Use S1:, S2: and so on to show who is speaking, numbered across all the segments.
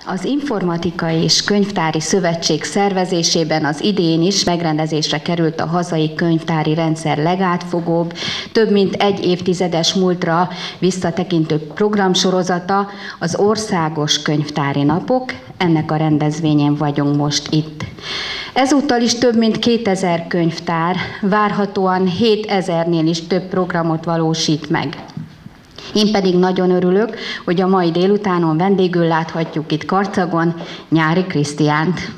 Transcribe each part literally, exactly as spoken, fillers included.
S1: Az Informatikai és Könyvtári Szövetség szervezésében az idén is megrendezésre került a hazai könyvtári rendszer legátfogóbb, több mint egy évtizedes múltra visszatekintő programsorozata, az Országos Könyvtári Napok. Ennek a rendezvényen vagyunk most itt. Ezúttal is több mint kétezer könyvtár, várhatóan hétezernél is több programot valósít meg. Én pedig nagyon örülök, hogy a mai délutánon vendégül láthatjuk itt Karcagon Nyári Krisztiánt.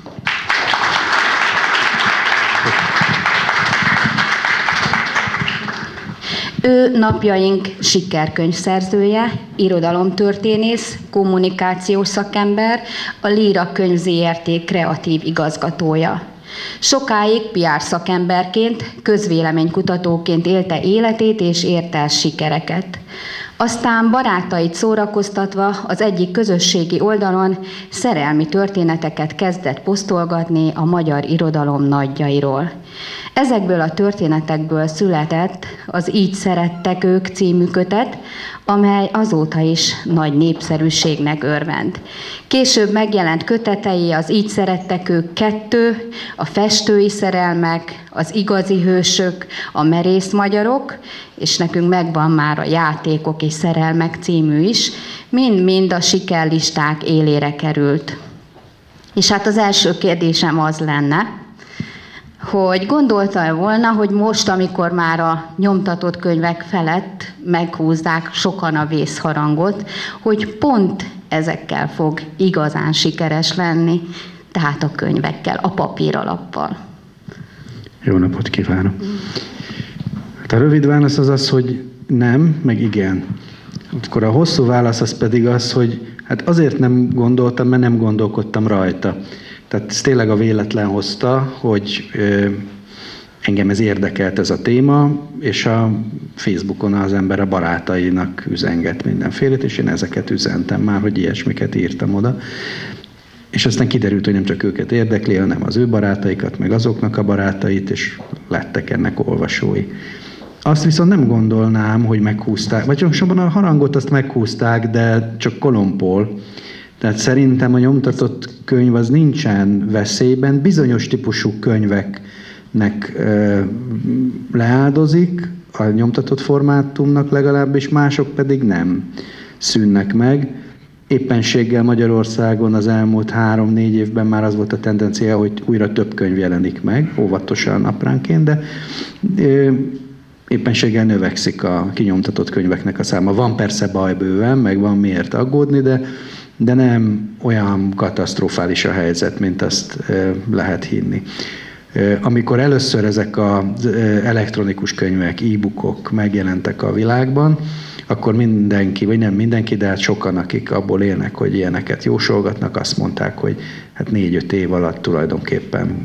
S1: Ő napjaink sikerkönyvszerzője, irodalomtörténész, kommunikációs szakember, a Líra Könyv zé er té kreatív igazgatója. Sokáig pé er szakemberként, közvéleménykutatóként élte életét és ért el sikereket. Aztán barátait szórakoztatva az egyik közösségi oldalon szerelmi történeteket kezdett posztolgatni a magyar irodalom nagyjairól. Ezekből a történetekből született az Így szerettek ők című kötet, amely azóta is nagy népszerűségnek örvend. Később megjelent kötetei az Így szerettek ők kettő, a Festői szerelmek, az Igazi hősök, a Merész magyarok, és nekünk megvan már a Játékok és szerelmek című is, mind-mind a sikerlisták élére került. És hát az első kérdésem az lenne, hogy gondolta volna, hogy most, amikor már a nyomtatott könyvek felett meghúzzák sokan a vészharangot, hogy pont ezekkel fog igazán sikeres lenni, tehát a könyvekkel, a papíralappal.
S2: Jó napot kívánok! Hát a rövid válasz az az, hogy nem, meg igen. Akkor a hosszú válasz az pedig az, hogy hát azért nem gondoltam, mert nem gondolkodtam rajta. Tehát ez tényleg a véletlen hozta, hogy engem ez érdekelt ez a téma, és a Facebookon az ember a barátainak üzenget mindenfélét, és én ezeket üzentem már, hogy ilyesmiket írtam oda. És aztán kiderült, hogy nem csak őket érdekli, hanem az ő barátaikat, meg azoknak a barátait, és lettek ennek olvasói. Azt viszont nem gondolnám, hogy meghúzták, vagy csak a harangot azt meghúzták, de csak kolompól. Tehát szerintem a nyomtatott könyv az nincsen veszélyben, bizonyos típusú könyveknek ö, leáldozik, a nyomtatott formátumnak legalábbis, mások pedig nem szűnnek meg. Éppenséggel Magyarországon az elmúlt három-négy évben már az volt a tendencia, hogy újra több könyv jelenik meg, óvatosan napránként, de ö, éppenséggel növekszik a kinyomtatott könyveknek a száma. Van persze baj bőven, meg van miért aggódni, de de nem olyan katasztrofális a helyzet, mint azt lehet hinni. Amikor először ezek az elektronikus könyvek, e-bookok megjelentek a világban, akkor mindenki, vagy nem mindenki, de hát sokan, akik abból élnek, hogy ilyeneket jósolgatnak, azt mondták, hogy hát négy-öt év alatt tulajdonképpen,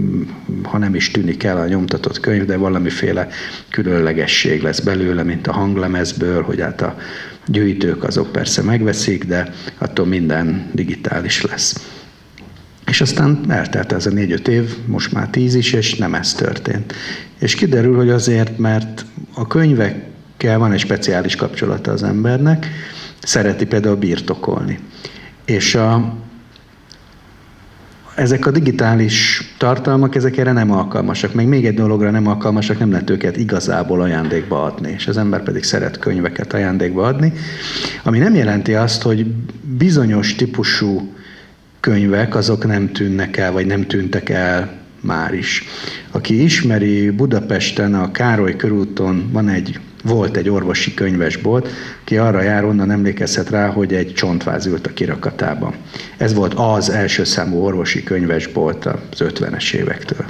S2: ha nem is tűnik el a nyomtatott könyv, de valamiféle különlegesség lesz belőle, mint a hanglemezből, hogy hát a gyűjtők azok persze megveszik, de attól minden digitális lesz. És aztán eltelt ez a négy-öt év, most már tíz is, és nem ez történt. És kiderül, hogy azért, mert a könyvekkel van egy speciális kapcsolata az embernek, szereti például birtokolni. És a, ezek a digitális tartalmak, ezek erre nem alkalmasak. Meg még egy dologra nem alkalmasak, nem lehet őket igazából ajándékba adni. És az ember pedig szeret könyveket ajándékba adni, ami nem jelenti azt, hogy bizonyos típusú könyvek azok nem tűnnek el, vagy nem tűntek el már is. Aki ismeri, Budapesten a Károly körúton van egy, volt egy orvosi könyvesbolt, ki arra jár, onnan emlékezhet rá, hogy egy csontváz ült a kirakatában. Ez volt az első számú orvosi könyvesbolt az ötvenes évektől.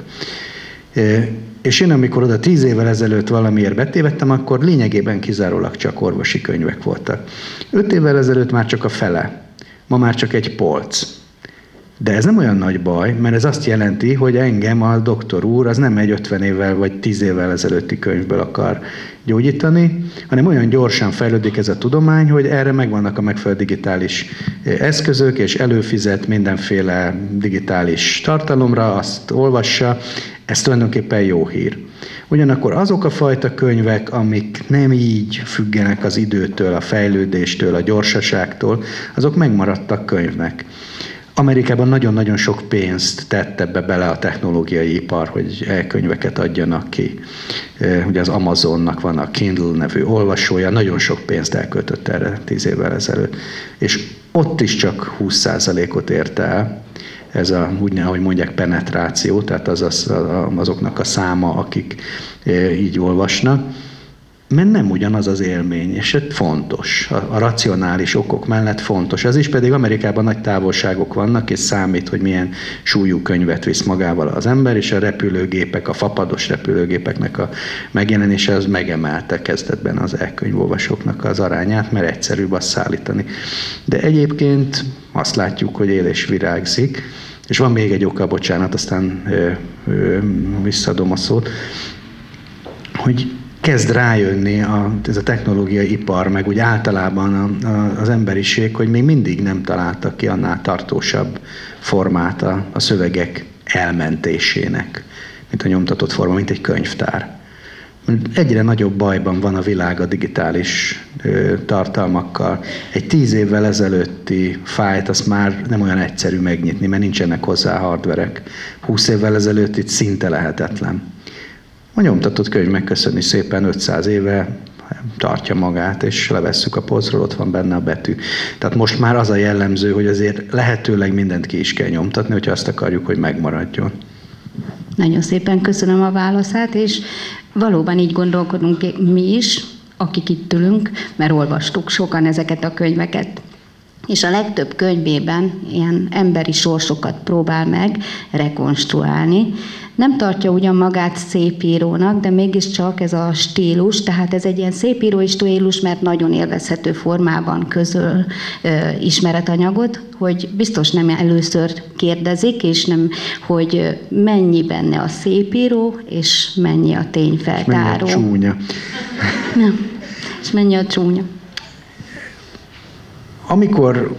S2: És én, amikor oda tíz évvel ezelőtt valamiért betévedtem, akkor lényegében kizárólag csak orvosi könyvek voltak. Öt évvel ezelőtt már csak a fele, ma már csak egy polc. De ez nem olyan nagy baj, mert ez azt jelenti, hogy engem a doktor úr az nem egy ötven évvel vagy tíz évvel ezelőtti könyvből akar gyógyítani, hanem olyan gyorsan fejlődik ez a tudomány, hogy erre megvannak a megfelelő digitális eszközök, és előfizet mindenféle digitális tartalomra, azt olvassa, ez tulajdonképpen jó hír. Ugyanakkor azok a fajta könyvek, amik nem így függenek az időtől, a fejlődéstől, a gyorsaságtól, azok megmaradtak könyvnek. Amerikában nagyon-nagyon sok pénzt tett ebbe bele a technológiai ipar, hogy e-könyveket adjanak ki. Ugye az Amazonnak van a Kindle nevű olvasója, nagyon sok pénzt elköltött erre tíz évvel ezelőtt. És ott is csak húsz százalékot ért el ez a, úgy, ahogy mondják, penetráció, tehát az, az, azoknak a száma, akik így olvasnak. Mert nem ugyanaz az élmény, és ez fontos. A, a racionális okok mellett fontos. Ez is pedig Amerikában nagy távolságok vannak, és számít, hogy milyen súlyú könyvet visz magával az ember, és a repülőgépek, a fapados repülőgépeknek a megjelenése az megemelte kezdetben az e-könyvolvasóknak az arányát, mert egyszerűbb azt szállítani. De egyébként azt látjuk, hogy él és virágzik, és van még egy oka, bocsánat, aztán ö, ö, visszadom a szót, hogy kezd rájönni a, ez a technológiai ipar, meg úgy általában a, a, az emberiség, hogy még mindig nem találtak ki annál tartósabb formát a, a szövegek elmentésének, mint a nyomtatott forma, mint egy könyvtár. Egyre nagyobb bajban van a világ a digitális ö, tartalmakkal. Egy tíz évvel ezelőtti fájlt, azt már nem olyan egyszerű megnyitni, mert nincsenek hozzá hardverek. Húsz évvel ezelőtt itt szinte lehetetlen. A nyomtatott könyv megköszöni szépen ötszáz éve, tartja magát, és levesszük a polcról, ott van benne a betű. Tehát most már az a jellemző, hogy azért lehetőleg mindent ki is kell nyomtatni, hogyha azt akarjuk, hogy megmaradjon.
S1: Nagyon szépen köszönöm a válaszát, és valóban így gondolkodunk mi is, akik itt ülünk, mert olvastuk sokan ezeket a könyveket. És a legtöbb könyvében ilyen emberi sorsokat próbál meg rekonstruálni. Nem tartja ugyan magát szépírónak, de mégiscsak ez a stílus, tehát ez egy ilyen szépírói stílus, mert nagyon élvezhető formában közöl e, ismeretanyagot, hogy biztos nem először kérdezik, és nem, hogy mennyi benne a szépíró, és mennyi a tényfeltáró.
S2: És mennyi a csúnya.
S1: Nem. És mennyi a csúnya.
S2: Amikor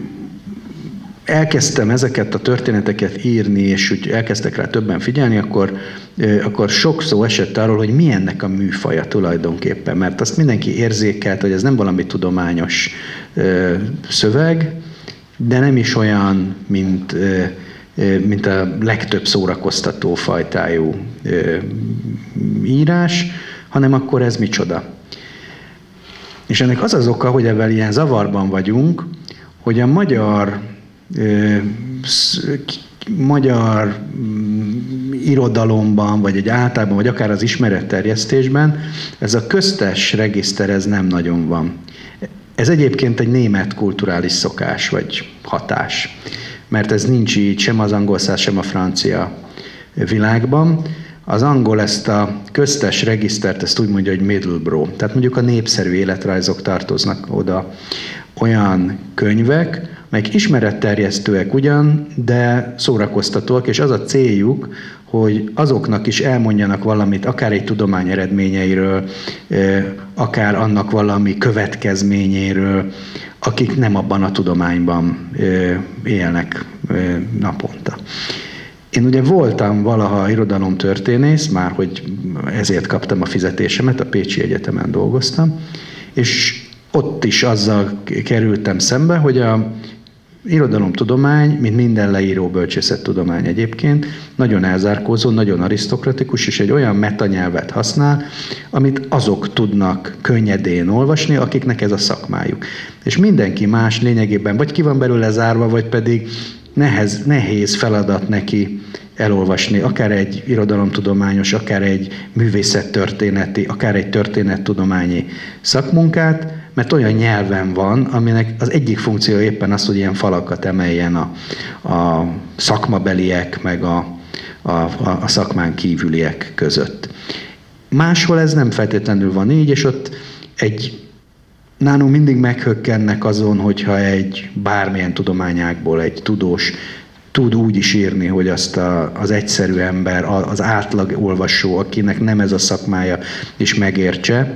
S2: elkezdtem ezeket a történeteket írni, és úgy elkezdtek rá többen figyelni, akkor, akkor sok szó esett arról, hogy mi ennek a műfaja tulajdonképpen. Mert azt mindenki érzékelt, hogy ez nem valami tudományos ö, szöveg, de nem is olyan, mint, ö, mint a legtöbb szórakoztató fajtájú ö, írás, hanem akkor ez micsoda. És ennek az az oka, hogy ebben ilyen zavarban vagyunk, hogy a magyar, ö, sz, magyar irodalomban, vagy egy általában, vagy akár az ismeretterjesztésben ez a köztes regiszter ez nem nagyon van. Ez egyébként egy német kulturális szokás, vagy hatás, mert ez nincs így sem az angol száz, sem a francia világban. Az angol ezt a köztes regisztert, ezt úgy mondja, hogy middlebrow. Tehát mondjuk a népszerű életrajzok tartoznak oda, olyan könyvek, melyek ismeretterjesztőek ugyan, de szórakoztatóak, és az a céljuk, hogy azoknak is elmondjanak valamit, akár egy tudomány eredményeiről, akár annak valami következményéről, akik nem abban a tudományban élnek naponta. Én ugye voltam valaha irodalomtörténész, már hogy ezért kaptam a fizetésemet, a Pécsi Egyetemen dolgoztam, és ott is azzal kerültem szembe, hogy a irodalomtudomány, mint minden leíró bölcsészettudomány egyébként, nagyon elzárkózó, nagyon arisztokratikus, és egy olyan metanyelvet használ, amit azok tudnak könnyedén olvasni, akiknek ez a szakmájuk. És mindenki más lényegében vagy ki van belőle zárva, vagy pedig nehez, nehéz feladat neki elolvasni, akár egy irodalomtudományos, akár egy művészettörténeti, akár egy történettudományi szakmunkát, mert olyan nyelven van, aminek az egyik funkció éppen az, hogy ilyen falakat emeljen a, a szakmabeliek, meg a, a, a szakmán kívüliek között. Máshol ez nem feltétlenül van így, és ott egy nálunk mindig meghökkennek azon, hogyha egy bármilyen tudományágból egy tudós tud úgy is írni, hogy azt a, az egyszerű ember, az átlag olvasó, akinek nem ez a szakmája, is megértse.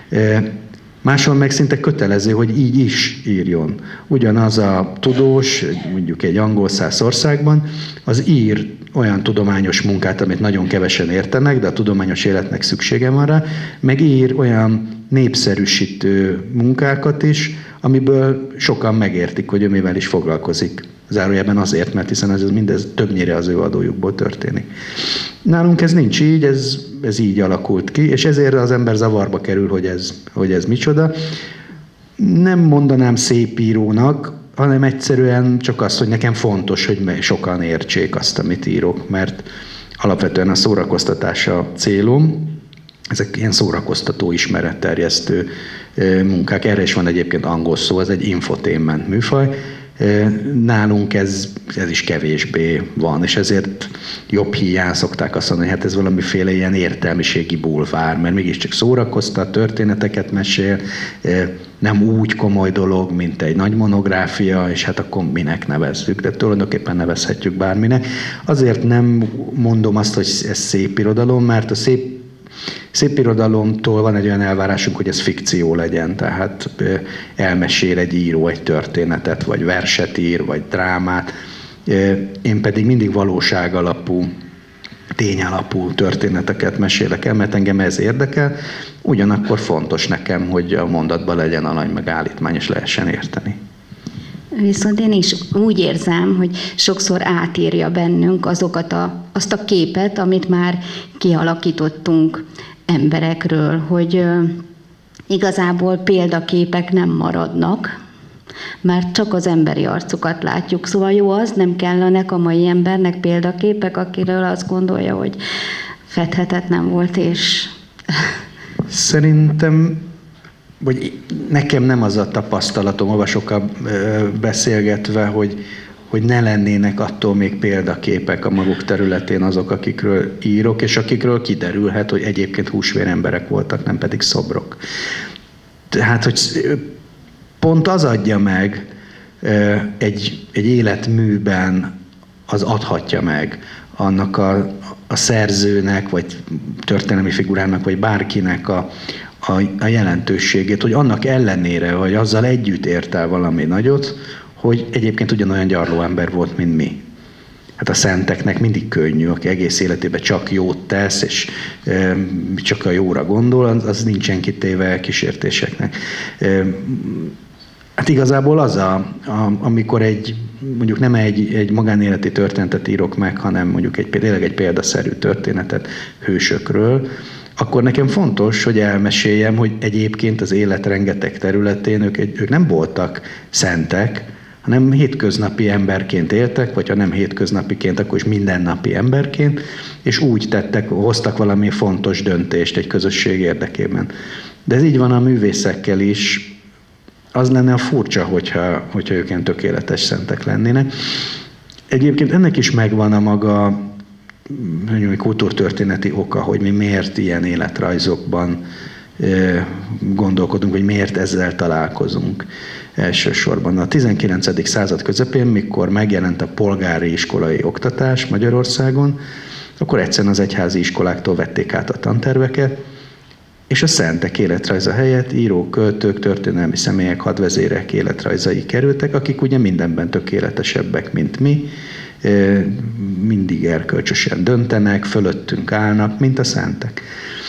S2: Máshol meg szinte kötelező, hogy így is írjon. Ugyanaz a tudós, mondjuk egy angol száz országban, az ír olyan tudományos munkát, amit nagyon kevesen értenek, de a tudományos életnek szüksége van rá, meg ír olyan népszerűsítő munkákat is, amiből sokan megértik, hogy ő mivel is foglalkozik. Zárójelben azért, mert hiszen ez mindez többnyire az ő adójukból történik. Nálunk ez nincs így, ez, ez így alakult ki, és ezért az ember zavarba kerül, hogy ez, hogy ez micsoda. Nem mondanám szép írónak, hanem egyszerűen csak azt, hogy nekem fontos, hogy sokan értsék azt, amit írok, mert alapvetően a szórakoztatás a célom. Ezek ilyen szórakoztató, ismeretterjesztő munkák. Erre is van egyébként angol szó, ez egy infotainment műfaj. Nálunk ez, ez is kevésbé van, és ezért jobb híján szokták azt mondani, hogy hát ez valamiféle ilyen értelmiségi bulvár, mert mégiscsak szórakoztat, történeteket mesél, nem úgy komoly dolog, mint egy nagy monográfia, és hát akkor minek nevezzük, de tulajdonképpen nevezhetjük bárminek. Azért nem mondom azt, hogy ez szép irodalom, mert a szép Szép irodalomtól van egy olyan elvárásunk, hogy ez fikció legyen, tehát elmesél egy író egy történetet, vagy verset ír, vagy drámát. Én pedig mindig valóság alapú, tény alapú történeteket mesélek el, mert engem ez érdekel. Ugyanakkor fontos nekem, hogy a mondatban legyen alany meg állítmány, és lehessen érteni.
S1: Viszont én is úgy érzem, hogy sokszor átírja bennünk azokat a, azt a képet, amit már kialakítottunk emberekről, hogy igazából példaképek nem maradnak, mert csak az emberi arcokat látjuk. Szóval jó, az nem kellenek a mai embernek példaképek, akiről azt gondolja, hogy fedhetetlen volt, és...
S2: Szerintem, vagy nekem nem az a tapasztalatom, olvasókkal beszélgetve, hogy, hogy ne lennének attól még példaképek a maguk területén azok, akikről írok, és akikről kiderülhet, hogy egyébként húsvér emberek voltak, nem pedig szobrok. Tehát, hogy pont az adja meg egy, egy életműben, az adhatja meg annak a, a szerzőnek, vagy történelmi figurának, vagy bárkinek a, a, a jelentőségét, hogy annak ellenére, hogy azzal együtt ért el valami nagyot, hogy egyébként ugyanolyan gyarló ember volt, mint mi. Hát a szenteknek mindig könnyű, aki egész életében csak jót tesz, és e, csak a jóra gondol, az, az nincsen kitéve kísértéseknek. E, hát igazából az, a, a, amikor egy, mondjuk nem egy, egy magánéleti történetet írok meg, hanem mondjuk egy, tényleg egy példaszerű történetet hősökről, akkor nekem fontos, hogy elmeséljem, hogy egyébként az élet rengeteg területén ők, ők nem voltak szentek, hanem hétköznapi emberként éltek, vagy ha nem hétköznapiként, akkor is mindennapi emberként, és úgy tettek, hoztak valami fontos döntést egy közösség érdekében. De ez így van a művészekkel is. Az lenne a furcsa, hogyha, hogyha ők ilyen tökéletes szentek lennének. Egyébként ennek is megvan a maga mondjuk, kultúrtörténeti oka, hogy mi miért ilyen életrajzokban gondolkodunk, hogy miért ezzel találkozunk elsősorban. A tizenkilencedik század közepén, mikor megjelent a polgári iskolai oktatás Magyarországon, akkor egyszerűen az egyházi iskoláktól vették át a tanterveket, és a szentek életrajza helyett írók, költők, történelmi személyek, hadvezérek életrajzai kerültek, akik ugye mindenben tökéletesebbek, mint mi, mindig erkölcsösen döntenek, fölöttünk állnak, mint a szentek.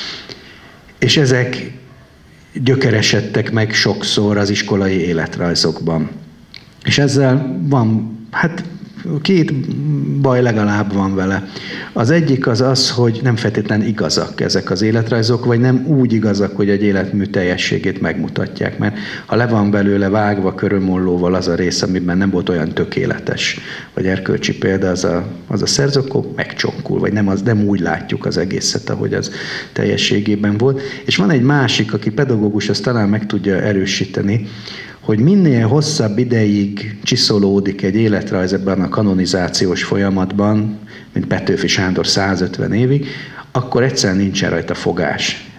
S2: És ezek gyökeresedtek meg sokszor az iskolai életrajzokban. És ezzel van, hát két baj legalább van vele. Az egyik az az, hogy nem feltétlenül igazak ezek az életrajzok, vagy nem úgy igazak, hogy egy életmű teljességét megmutatják. Mert ha le van belőle vágva körömollóval az a rész, amiben nem volt olyan tökéletes, vagy erkölcsi példa, az a, az a szerző, akkor megcsonkul, vagy nem, az, nem úgy látjuk az egészet, ahogy az teljességében volt. És van egy másik, aki pedagógus, azt talán meg tudja erősíteni, hogy minél hosszabb ideig csiszolódik egy életrajz ebben a kanonizációs folyamatban, mint Petőfi Sándor százötven évig, akkor egyszerűen nincsen rajta fogás.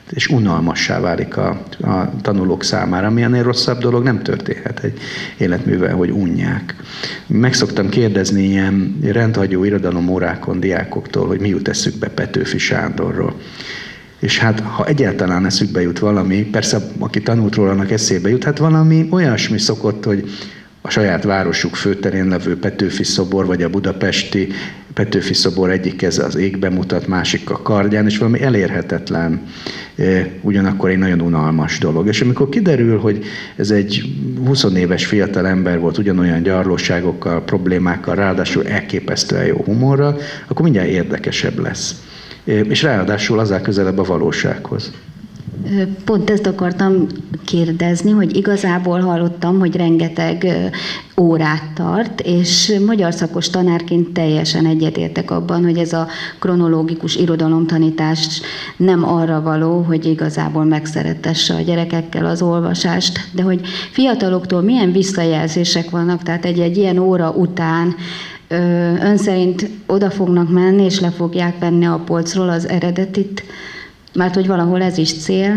S2: és unalmassá válik a, a tanulók számára, ami ennél rosszabb dolog nem történhet egy életművel, hogy unják. Meg szoktam kérdezni ilyen rendhagyó irodalomórákon diákoktól, hogy mi jut eszükbe Petőfi Sándorról. És hát, ha egyáltalán eszükbe jut valami, persze, aki tanult róla, annak eszébe jut, hát valami olyasmi szokott, hogy a saját városuk főterén levő Petőfi szobor, vagy a budapesti Petőfi szobor egyik keze az égbe mutat, másik a kardján, és valami elérhetetlen, ugyanakkor egy nagyon unalmas dolog. És amikor kiderül, hogy ez egy húsz éves fiatal ember volt ugyanolyan gyarlóságokkal, problémákkal, ráadásul elképesztően jó humorral, akkor mindjárt érdekesebb lesz. És ráadásul az áll közelebb a valósághoz.
S1: Pont ezt akartam kérdezni, hogy igazából hallottam, hogy rengeteg órát tart, és magyar szakos tanárként teljesen egyetértek abban, hogy ez a kronológikus irodalomtanítás nem arra való, hogy igazából megszerettesse a gyerekekkel az olvasást, de hogy fiataloktól milyen visszajelzések vannak, tehát egy-egy ilyen óra után ön szerint oda fognak menni, és le fogják venni a polcról az eredetit, mert hogy valahol ez is cél?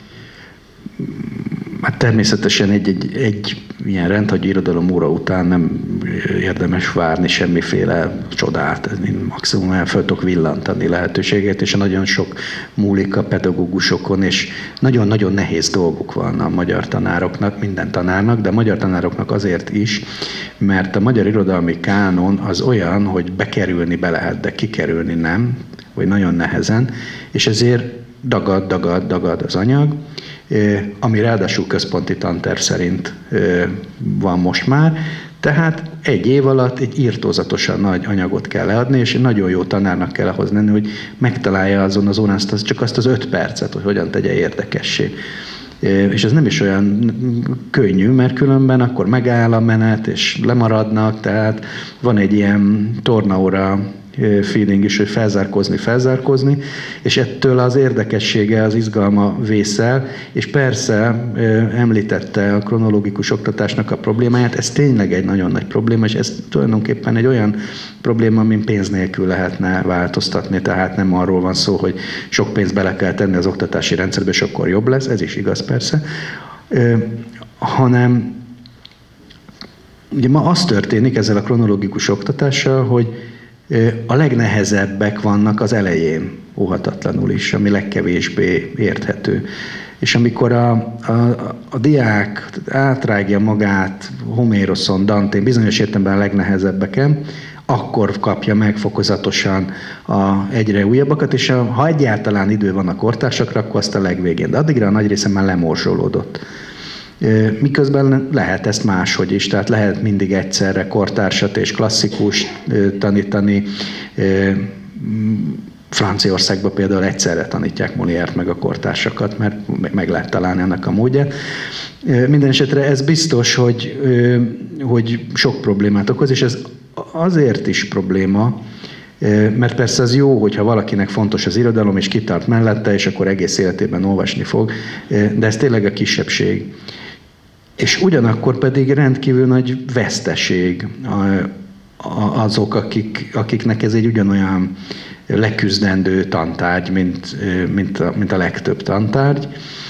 S2: Hát természetesen egy, egy, egy ilyen rendhagyó irodalom óra után nem érdemes várni semmiféle csodát, maximum el fel tudok villantani lehetőséget, és nagyon sok múlik a pedagógusokon, és nagyon-nagyon nehéz dolguk van a magyar tanároknak, minden tanárnak, de a magyar tanároknak azért is, mert a magyar irodalmi kánon az olyan, hogy bekerülni be lehet, de kikerülni nem, vagy nagyon nehezen, és ezért dagad, dagad, dagad az anyag, ami ráadásul központi tanterv szerint van most már, tehát egy év alatt egy irtózatosan nagy anyagot kell leadni, és egy nagyon jó tanárnak kell ahhoz lenni, hogy megtalálja azon az órán csak azt az öt percet, hogy hogyan tegye érdekessé. És ez nem is olyan könnyű, mert különben akkor megáll a menet, és lemaradnak, tehát van egy ilyen tornaóra feeling is, hogy felzárkózni, felzárkózni, és ettől az érdekessége, az izgalma vészel, és persze említette a kronológikus oktatásnak a problémáját, ez tényleg egy nagyon nagy probléma, és ez tulajdonképpen egy olyan probléma, amin pénz nélkül lehetne változtatni, tehát nem arról van szó, hogy sok pénzt bele kell tenni az oktatási rendszerbe, és akkor jobb lesz, ez is igaz persze, hanem ugye ma az történik ezzel a kronológikus oktatással, hogy a legnehezebbek vannak az elején, óhatatlanul is, ami legkevésbé érthető. És amikor a, a, a diák átrágja magát Homéroszon, Dantén, bizonyos értelemben a legnehezebbeken, akkor kapja meg fokozatosan a egyre újabbakat, és a, ha egyáltalán idő van a kortársakra, akkor azt a legvégén. De addigra a nagy része már lemorzsolódott. Miközben lehet ezt máshogy is, tehát lehet mindig egyszerre kortársat és klasszikust tanítani. Franciaországban például egyszerre tanítják Molière-t meg a kortársakat, mert meg lehet találni ennek a módját. Minden esetre ez biztos, hogy, hogy sok problémát okoz, és ez azért is probléma, mert persze az jó, hogyha valakinek fontos az irodalom, és kitart mellette, és akkor egész életében olvasni fog, de ez tényleg a kisebbség. És ugyanakkor pedig rendkívül nagy veszteség azok, akik, akiknek ez egy ugyanolyan leküzdendő tantárgy, mint, mint, a, mint a legtöbb tantárgy.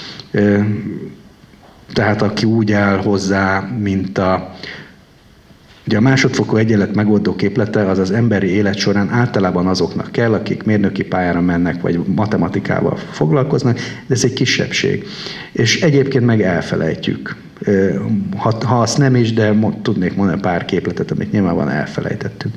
S2: Tehát aki úgy áll hozzá, mint a Ugye a másodfokú egyenlet megoldó képlete az az emberi élet során általában azoknak kell, akik mérnöki pályára mennek, vagy matematikával foglalkoznak, de ez egy kisebbség. És egyébként meg elfelejtjük. Ha, ha azt nem is, de tudnék mondani pár képletet, amit nyilvánvalóan elfelejtettünk.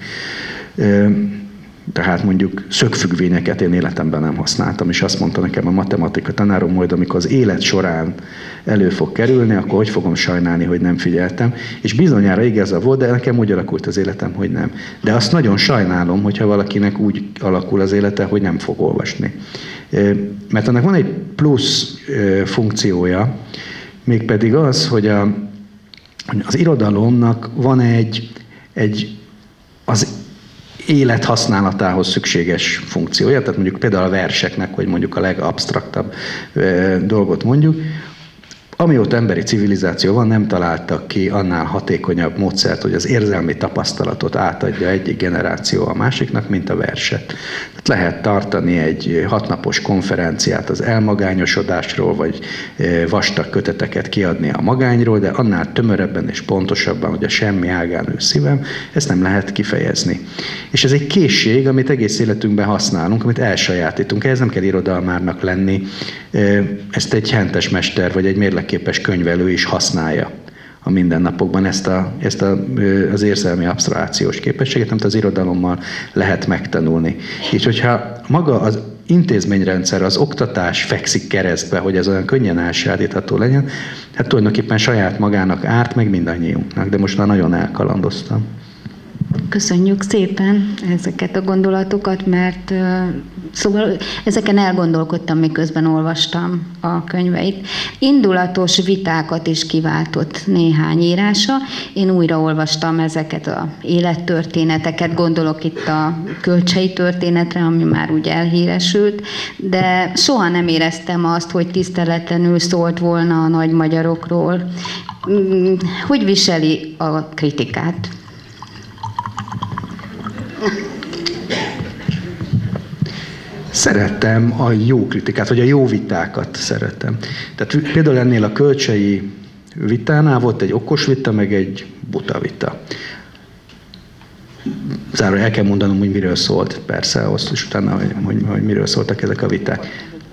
S2: Tehát mondjuk szögfüggvényeket én életemben nem használtam, és azt mondta nekem a matematika tanárom, majd amikor az élet során elő fog kerülni, akkor hogy fogom sajnálni, hogy nem figyeltem. És bizonyára igaza volt, de nekem úgy alakult az életem, hogy nem. De azt nagyon sajnálom, hogyha valakinek úgy alakul az élete, hogy nem fog olvasni. Mert annak van egy plusz funkciója, mégpedig az, hogy a, az irodalomnak van egy, egy az élet használatához szükséges funkciója, tehát mondjuk például a verseknek, vagy mondjuk a legabsztraktabb dolgot mondjuk, Amióta emberi civilizáció van, nem találtak ki annál hatékonyabb módszert, hogy az érzelmi tapasztalatot átadja egyik generáció a másiknak, mint a verset. Tehát lehet tartani egy hatnapos konferenciát az elmagányosodásról, vagy vastag köteteket kiadni a magányról, de annál tömörebben és pontosabban, hogy a semmi ágán ül szívem, ezt nem lehet kifejezni. És ez egy készség, amit egész életünkben használunk, amit elsajátítunk. Ehhez nem kell irodalmárnak lenni. Ezt egy hentes mester, vagy egy mérlekképes könyvelő is használja a mindennapokban, ezt, a, ezt a, az érzelmi absztrakciós képességet, amit az irodalommal lehet megtanulni. Így, hogyha maga az intézményrendszer, az oktatás fekszik keresztbe, hogy ez olyan könnyen elsajátítható legyen, hát tulajdonképpen saját magának árt, meg mindannyiunknak, de most már nagyon elkalandoztam.
S1: Köszönjük szépen ezeket a gondolatokat, mert uh, szóval ezeken elgondolkodtam, miközben olvastam a könyveit. Indulatos vitákat is kiváltott néhány írása. Én újra olvastam ezeket az élettörténeteket, gondolok itt a Kölcsey történetre, ami már úgy elhíresült, de soha nem éreztem azt, hogy tiszteletlenül szólt volna a nagy magyarokról. Hogy viseli a kritikát?
S2: Szerettem a jó kritikát, vagy a jó vitákat szerettem. Tehát például ennél a Kölcseyi vitánál volt egy okos vita, meg egy buta vita. Zárólag el kell mondanom, hogy miről szólt, persze, azt is utána, hogy, hogy, hogy miről szóltak ezek a viták.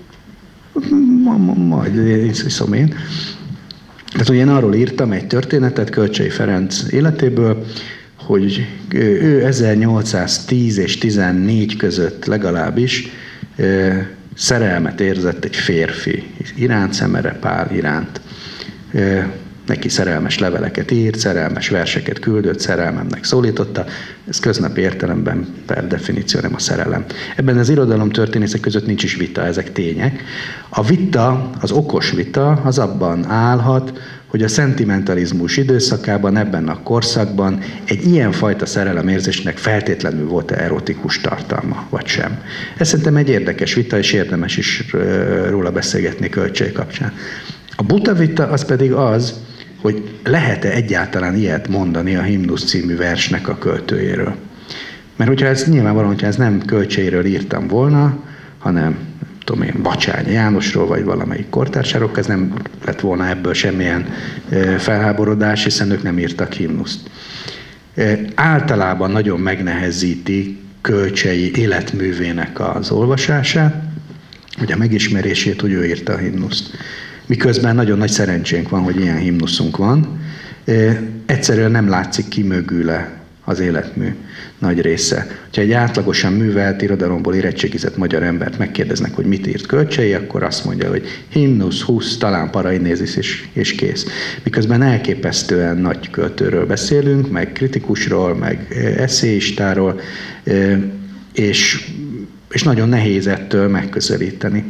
S2: Majd iszom én. Tehát, hogy én arról írtam egy történetet Kölcsey Ferenc életéből, hogy ő ezernyolcszáztíz és tizennégy között legalábbis szerelmet érzett egy férfi iránt, Szemere Pál iránt. Neki szerelmes leveleket írt, szerelmes verseket küldött, szerelmemnek szólította. Ez köznapi értelemben per definíció nem a szerelem. Ebben az irodalomtörténészek között nincs is vita, ezek tények. A vita, az okos vita, az abban állhat, hogy a szentimentalizmus időszakában, ebben a korszakban egy ilyenfajta szerelemérzésnek feltétlenül volt-e erotikus tartalma, vagy sem. Ez szerintem egy érdekes vita, és érdemes is róla beszélgetni Kölcsey kapcsán. A buta vita az pedig az, hogy lehet-e egyáltalán ilyet mondani a Himnusz című versnek a költőjéről. Mert hogyha ez nyilvánvalóan, hogyha ez nem Kölcseyről írtam volna, hanem tudom én, Bacsányi Jánosról, vagy valamelyik kortársáról, ez nem lett volna ebből semmilyen felháborodás, hiszen ők nem írtak himnuszt. Általában nagyon megnehezíti Kölcsey életművének az olvasását, vagy a megismerését, hogy ő írta a himnuszt. Miközben nagyon nagy szerencsénk van, hogy ilyen himnuszunk van. Egyszerűen nem látszik ki mögüle az életmű nagy része. Ha egy átlagosan művelt, irodalomból érettségizett magyar embert megkérdeznek, hogy mit írt Kölcsey, akkor azt mondja, hogy himnusz, húsz, talán parainézis, és, és kész. Miközben elképesztően nagy költőről beszélünk, meg kritikusról, meg eszéistáról, és, és nagyon nehéz ettől megközelíteni.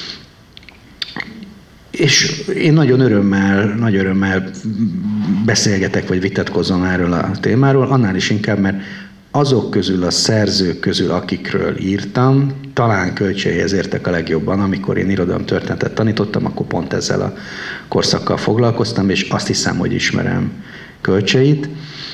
S2: És én nagyon örömmel, nagy örömmel beszélgetek, vagy vitatkozom erről a témáról, annál is inkább, mert azok közül, a szerzők közül, akikről írtam, talán Kölcseyhez értek a legjobban. Amikor én irodalomtörténetet tanítottam, akkor pont ezzel a korszakkal foglalkoztam, és azt hiszem, hogy ismerem Kölcseyt.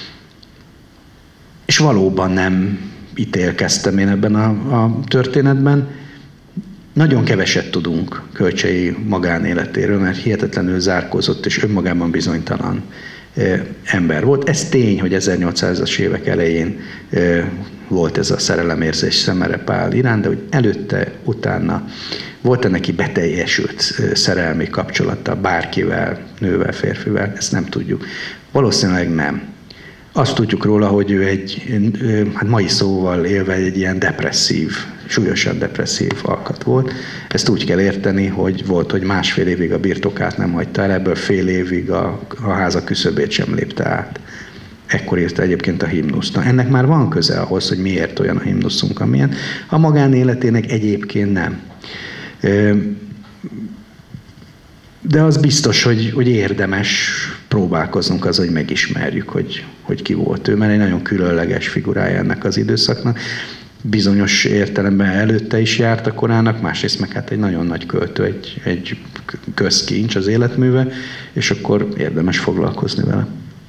S2: És valóban nem ítélkeztem én ebben a, a történetben. Nagyon keveset tudunk Kölcsey magánéletéről, mert hihetetlenül zárkózott és önmagában bizonytalan ember volt. Ez tény, hogy ezernyolcszázas évek elején volt ez a szerelemérzés Szemere Pál iránt, de hogy előtte, utána volt-e neki beteljesült szerelmi kapcsolata bárkivel, nővel, férfivel, ezt nem tudjuk. Valószínűleg nem. Azt tudjuk róla, hogy ő egy, hát mai szóval élve egy ilyen depresszív, súlyosan depresszív alkat volt. Ezt úgy kell érteni, hogy volt, hogy másfél évig a birtokát nem hagyta el, ebből fél évig a, a háza küszöbét sem lépte át. Ekkor írta egyébként a himnuszt. Na, ennek már van köze ahhoz, hogy miért olyan a himnuszunk, amilyen. A magánéletének egyébként nem. De az biztos, hogy, hogy érdemes próbálkoznunk az, hogy megismerjük, hogy, hogy ki volt ő, mert egy nagyon különleges figurája ennek az időszaknak. bizonyos értelemben előtte is járt a korának, másrészt meg hát egy nagyon nagy költő, egy, egy közkincs az életműve, és akkor érdemes foglalkozni vele.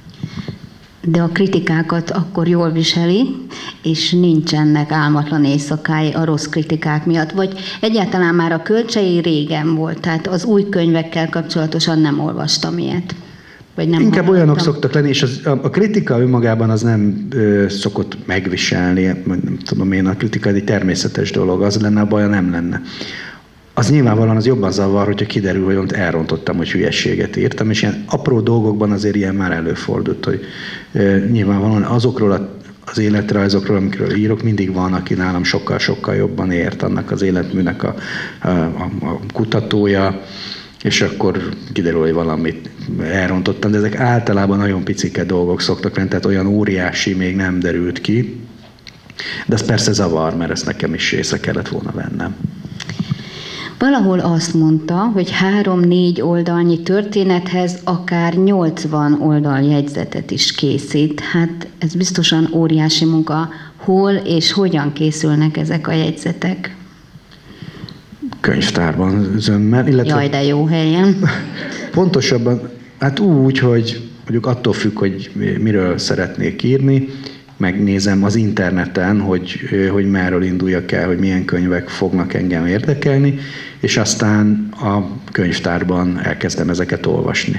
S1: De a kritikákat akkor jól viseli, és nincsenek álmatlan éjszakái a rossz kritikák miatt, vagy egyáltalán már a kölcsei régen volt, tehát az új könyvekkel kapcsolatosan nem olvastam ilyet. Vagy nem
S2: Inkább
S1: hallottam.
S2: olyanok szoktak lenni, és az, a, a kritika önmagában az nem ö, szokott megviselni, nem tudom én, a kritika egy természetes dolog, az lenne a baj, nem lenne. Az nyilvánvalóan az jobban zavar, hogyha kiderül, hogy ott elrontottam, hogy hülyességet írtam, és ilyen apró dolgokban azért ilyen már előfordult, hogy e, nyilvánvalóan azokról a, az életrajzokról, amikről írok, mindig van, aki nálam sokkal-sokkal jobban ért, annak az életműnek a, a, a, a kutatója, és akkor kiderül, hogy valamit elrontottam, de ezek általában nagyon picike dolgok szoktak lenni, tehát olyan óriási még nem derült ki, de ez persze zavar, mert ezt nekem is észre kellett volna vennem.
S1: Valahol azt mondta, hogy három-négy oldalnyi történethez akár nyolcvan oldal jegyzetet is készít. Hát ez biztosan óriási munka. Hol és hogyan készülnek ezek a jegyzetek?
S2: Könyvtárban zömmel, illetve...
S1: Jaj, de jó helyen.
S2: Pontosabban, hát úgy, hogy mondjuk attól függ, hogy miről szeretnék írni, megnézem az interneten, hogy, hogy merről induljak el, hogy milyen könyvek fognak engem érdekelni, és aztán a könyvtárban elkezdem ezeket olvasni.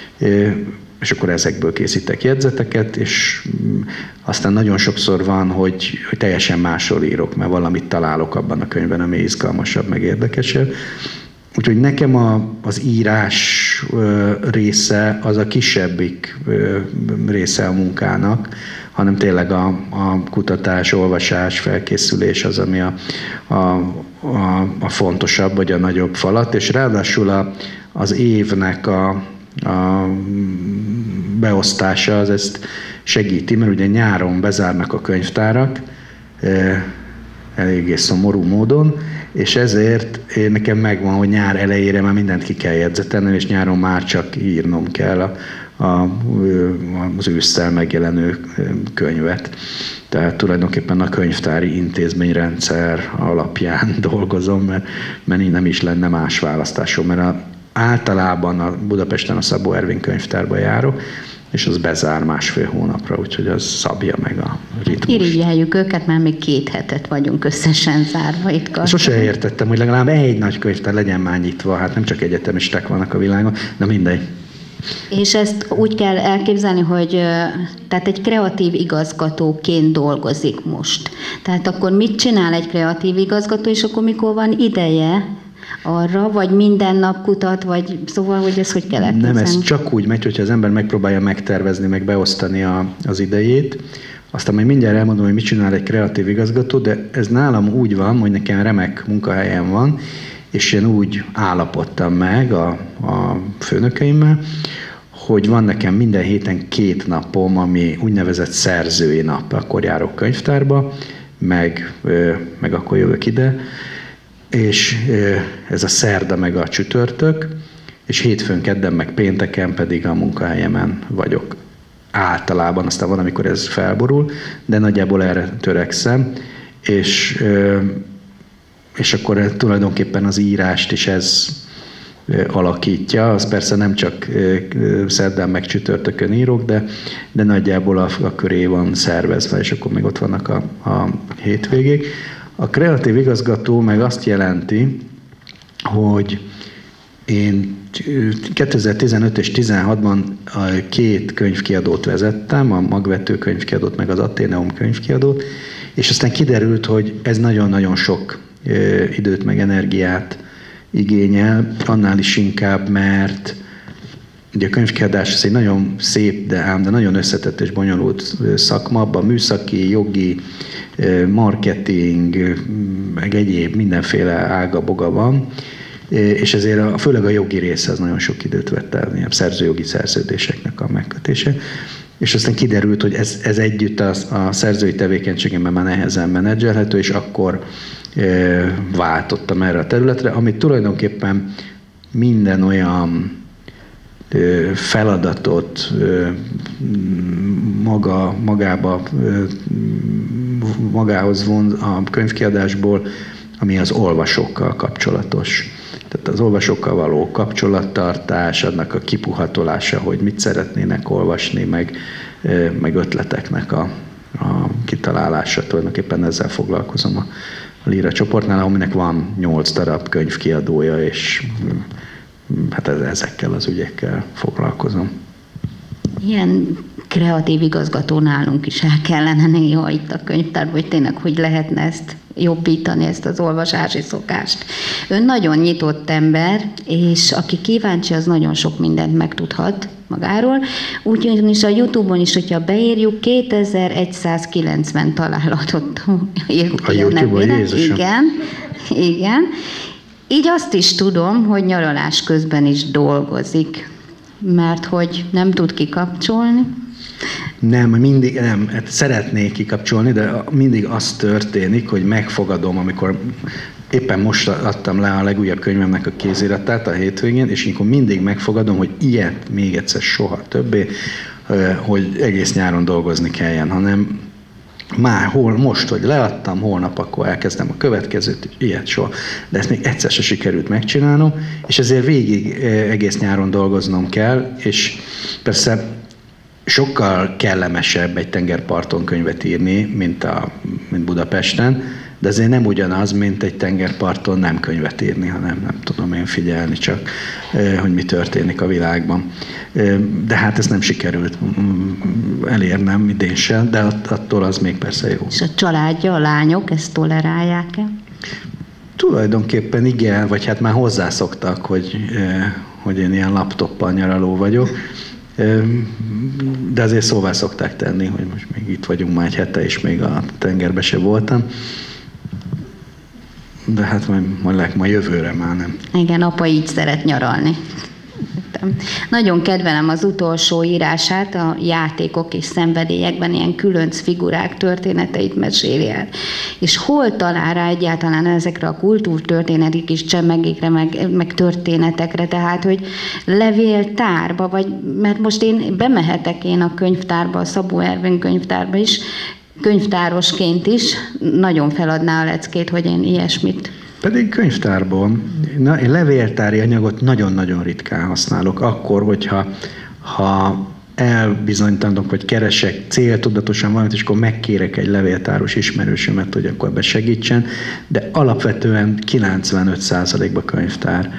S2: És akkor ezekből készítek jegyzeteket, és aztán nagyon sokszor van, hogy, hogy teljesen másról írok, mert valamit találok abban a könyvben, ami izgalmasabb, meg érdekesebb. Úgyhogy nekem a, az írás része az a kisebbik része a munkának, hanem tényleg a, a kutatás, olvasás, felkészülés az, ami a, a, a, a fontosabb, vagy a nagyobb falat, és ráadásul a, az évnek a, a beosztása az ezt segíti, mert ugye nyáron bezárnak a könyvtárak, eléggé szomorú módon, és ezért én nekem megvan, hogy nyár elejére már mindent ki kell jegyzetelnem, és nyáron már csak írnom kell a, a, az ősszel megjelenő könyvet. Tehát tulajdonképpen a könyvtári intézményrendszer alapján dolgozom, mert, mert nem is lenne más választásom, mert a, általában a Budapesten a Szabó Ervin könyvtárba járok, és az bezár másfél hónapra, úgyhogy az szabja meg a ritmust.
S1: Irigyeljük őket, már még két hetet vagyunk összesen zárva itt.
S2: Sose értettem, hogy legalább egy nagy könyvtár legyen már nyitva, hát nem csak egyetemisták vannak a világon, de mindegy.
S1: És ezt úgy kell elképzelni, hogy tehát egy kreatív igazgatóként dolgozik most. Tehát akkor mit csinál egy kreatív igazgató, és akkor mikor van ideje arra, vagy minden nap kutat, vagy szóval, hogy ez hogy kell elképzelni?
S2: Nem, ez csak úgy megy, hogyha az ember megpróbálja megtervezni, meg beosztani a, az idejét. Aztán majd mindjárt elmondom, hogy mit csinál egy kreatív igazgató, de ez nálam úgy van, hogy nekem remek munkahelyem van, és én úgy állapodtam meg a, a főnökeimmel, hogy van nekem minden héten két napom, ami úgynevezett szerzői nap, akkor járok könyvtárba, meg, meg akkor jövök ide, és ez a szerda meg a csütörtök, és hétfőn, kedden, meg pénteken pedig a munkahelyemen vagyok. Általában, aztán van, amikor ez felborul, de nagyjából erre törekszem, és, és akkor tulajdonképpen az írást is ez alakítja. Az persze nem csak szerdán meg csütörtökön írok, de, de nagyjából a, a köré van szervezve, és akkor még ott vannak a, a hétvégék. A kreatív igazgató meg azt jelenti, hogy én kétezer-tizenöt és tizenhatban két könyvkiadót vezettem, a Magvető könyvkiadót, meg az Atheneum könyvkiadót, és aztán kiderült, hogy ez nagyon-nagyon sok időt, meg energiát igényel, annál is inkább, mert ugye a könyvkiadás az egy nagyon szép, de ám, de nagyon összetett és bonyolult szakma, abban műszaki, jogi, marketing, meg egyéb mindenféle ága-boga van, és ezért a, főleg a jogi része az nagyon sok időt vett el, ilyen szerzőjogi szerződéseknek a megkötése. És aztán kiderült, hogy ez, ez együtt a, a szerzői tevékenységemben már nehezen menedzselhető, és akkor e, váltottam erre a területre, amit tulajdonképpen minden olyan feladatot maga, magába, magához von a könyvkiadásból, ami az olvasókkal kapcsolatos. Tehát az olvasókkal való kapcsolattartás, annak a kipuhatolása, hogy mit szeretnének olvasni, meg, meg ötleteknek a, a kitalálása. Tulajdonképpen ezzel foglalkozom a, a Líra csoportnál, aminek van nyolc darab könyvkiadója, és hát ezekkel az ügyekkel foglalkozom.
S1: Ilyen kreatív igazgató nálunk is el kellene néha itt a könyvtárban, hogy tényleg hogy lehetne ezt jobbítani, ezt az olvasási szokást. Ön nagyon nyitott ember, és aki kíváncsi, az nagyon sok mindent megtudhat magáról. Úgyhogy a YouTube-on is, hogyha beírjuk, kétezer-egyszázkilencven találatot írjuk
S2: a YouTube-on, Jézusom.
S1: Igen, igen. Így azt is tudom, hogy nyaralás közben is dolgozik, mert hogy nem tud kikapcsolni.
S2: Nem, mindig nem. Hát szeretnék kikapcsolni, de mindig az történik, hogy megfogadom, amikor éppen most adtam le a legújabb könyvemnek a kéziratát a hétvégén, és akkor mindig megfogadom, hogy ilyet még egyszer soha többé, hogy egész nyáron dolgozni kelljen, hanem már hol, most, hogy leadtam, holnap akkor elkezdem a következőt, ilyet soha. De ezt még egyszer se sikerült megcsinálnom, és ezért végig egész nyáron dolgoznom kell, és persze sokkal kellemesebb egy tengerparton könyvet írni, mint, a, mint Budapesten, de azért nem ugyanaz, mint egy tengerparton nem könyvet írni, hanem nem tudom én figyelni csak, hogy mi történik a világban. De hát ez nem sikerült elérnem idén sem, de attól az még persze jó.
S1: És a családja, a lányok ezt tolerálják-e?
S2: Tulajdonképpen igen, vagy hát már hozzászoktak, hogy, hogy én ilyen laptoppal nyaraló vagyok. De azért szóvá szokták tenni, hogy most még itt vagyunk már egy hete, és még a tengerbe se voltam. De hát majd, majd, majd jövőre már nem.
S1: Igen, apa így szeret nyaralni. Nagyon kedvelem az utolsó írását, a játékok és szenvedélyekben ilyen különc figurák történeteit meséli el. És hol talál rá egyáltalán ezekre a kultúrtörténeti kis csemegékre, meg, meg történetekre, tehát, hogy levéltárba, vagy, mert most én bemehetek én a könyvtárba, a Szabó Ervin könyvtárba is, könyvtárosként is, nagyon feladná a leckét, hogy én ilyesmit.
S2: Pedig könyvtárban, na, én levéltári anyagot nagyon-nagyon ritkán használok. Akkor, hogyha ha elbizonytalanodok, vagy keresek céltudatosan valamit, és akkor megkérek egy levéltáros ismerősömet, hogy akkor ebbe segítsen, de alapvetően kilencvenöt százalékban könyvtár.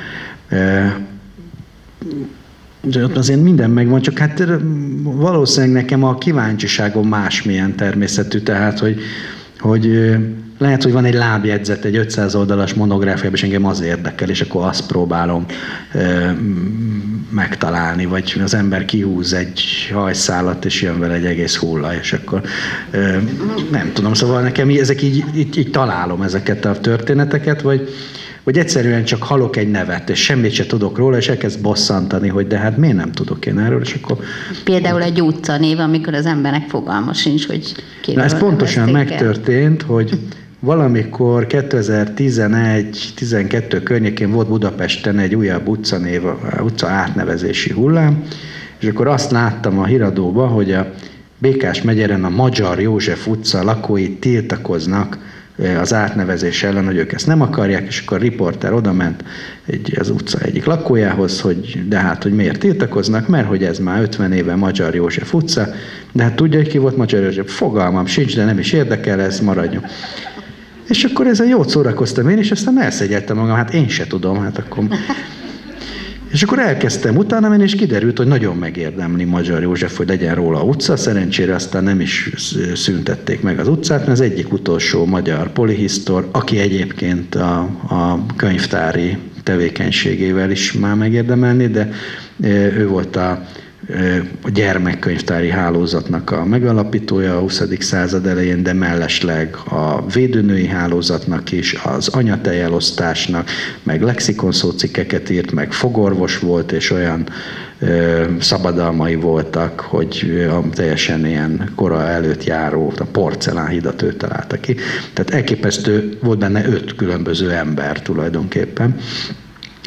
S2: Azért minden megvan, csak hát valószínűleg nekem a kíváncsiságom másmilyen természetű, tehát, hogy, hogy lehet, hogy van egy lábjegyzet, egy ötszáz oldalas monográfiában, és engem az érdekel, és akkor azt próbálom e, megtalálni, vagy az ember kihúz egy hajszálat, és jön vele egy egész hulla, és akkor e, nem tudom, szóval nekem ezek így, így, így találom ezeket a történeteket, vagy, vagy egyszerűen csak hallok egy nevet, és semmit se tudok róla, és elkezd bosszantani, hogy de hát miért nem tudok én erről, és akkor...
S1: Például egy utcanév, amikor az embernek fogalma sincs, hogy
S2: kiről. Na ez pontosan megtörtént, hogy valamikor kétezer-tizenegy tizenkettő környékén volt Budapesten egy újabb utcanév, utca átnevezési hullám, és akkor azt láttam a híradóban, hogy a Békás megyeren a Magyar József utca lakói tiltakoznak az átnevezés ellen, hogy ők ezt nem akarják, és akkor a riporter odament egy, az utca egyik lakójához, hogy de hát, hogy miért tiltakoznak, mert hogy ez már ötven éve Magyar József utca, de hát tudja, hogy ki volt Magyar József? Fogalmam sincs, de nem is érdekel, ez maradjon. És akkor ezzel jót szórakoztam én, és aztán elszegyeltem magam, hát én se tudom, hát akkor... És akkor elkezdtem utána menni, és kiderült, hogy nagyon megérdemli Magyar József, hogy legyen róla utca. Szerencsére aztán nem is szüntették meg az utcát, mert az egyik utolsó magyar polihisztor, aki egyébként a, a könyvtári tevékenységével is már megérdemelni, de ő volt a a gyermekkönyvtári hálózatnak a megalapítója a huszadik század elején, de mellesleg a védőnői hálózatnak is, az anyatejelosztásnak, meg lexikonszócikkeket írt, meg fogorvos volt, és olyan ö, szabadalmai voltak, hogy ö, teljesen ilyen kora előtt járó, a porcelánhidat ő találta ki. Tehát elképesztő, volt benne öt különböző ember tulajdonképpen.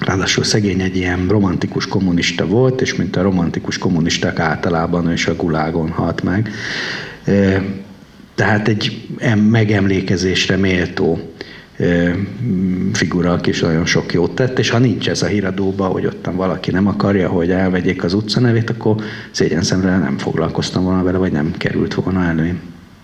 S2: ráadásul szegény egy ilyen romantikus kommunista volt, és mint a romantikus kommunisták általában ő is a gulágon halt meg. Tehát egy megemlékezésre méltó figura, aki is nagyon sok jót tett, és ha nincs ez a híradóban, hogy ottan valaki nem akarja, hogy elvegyék az utcanevét, akkor szégyen szemre nem foglalkoztam volna vele, vagy nem került volna elő.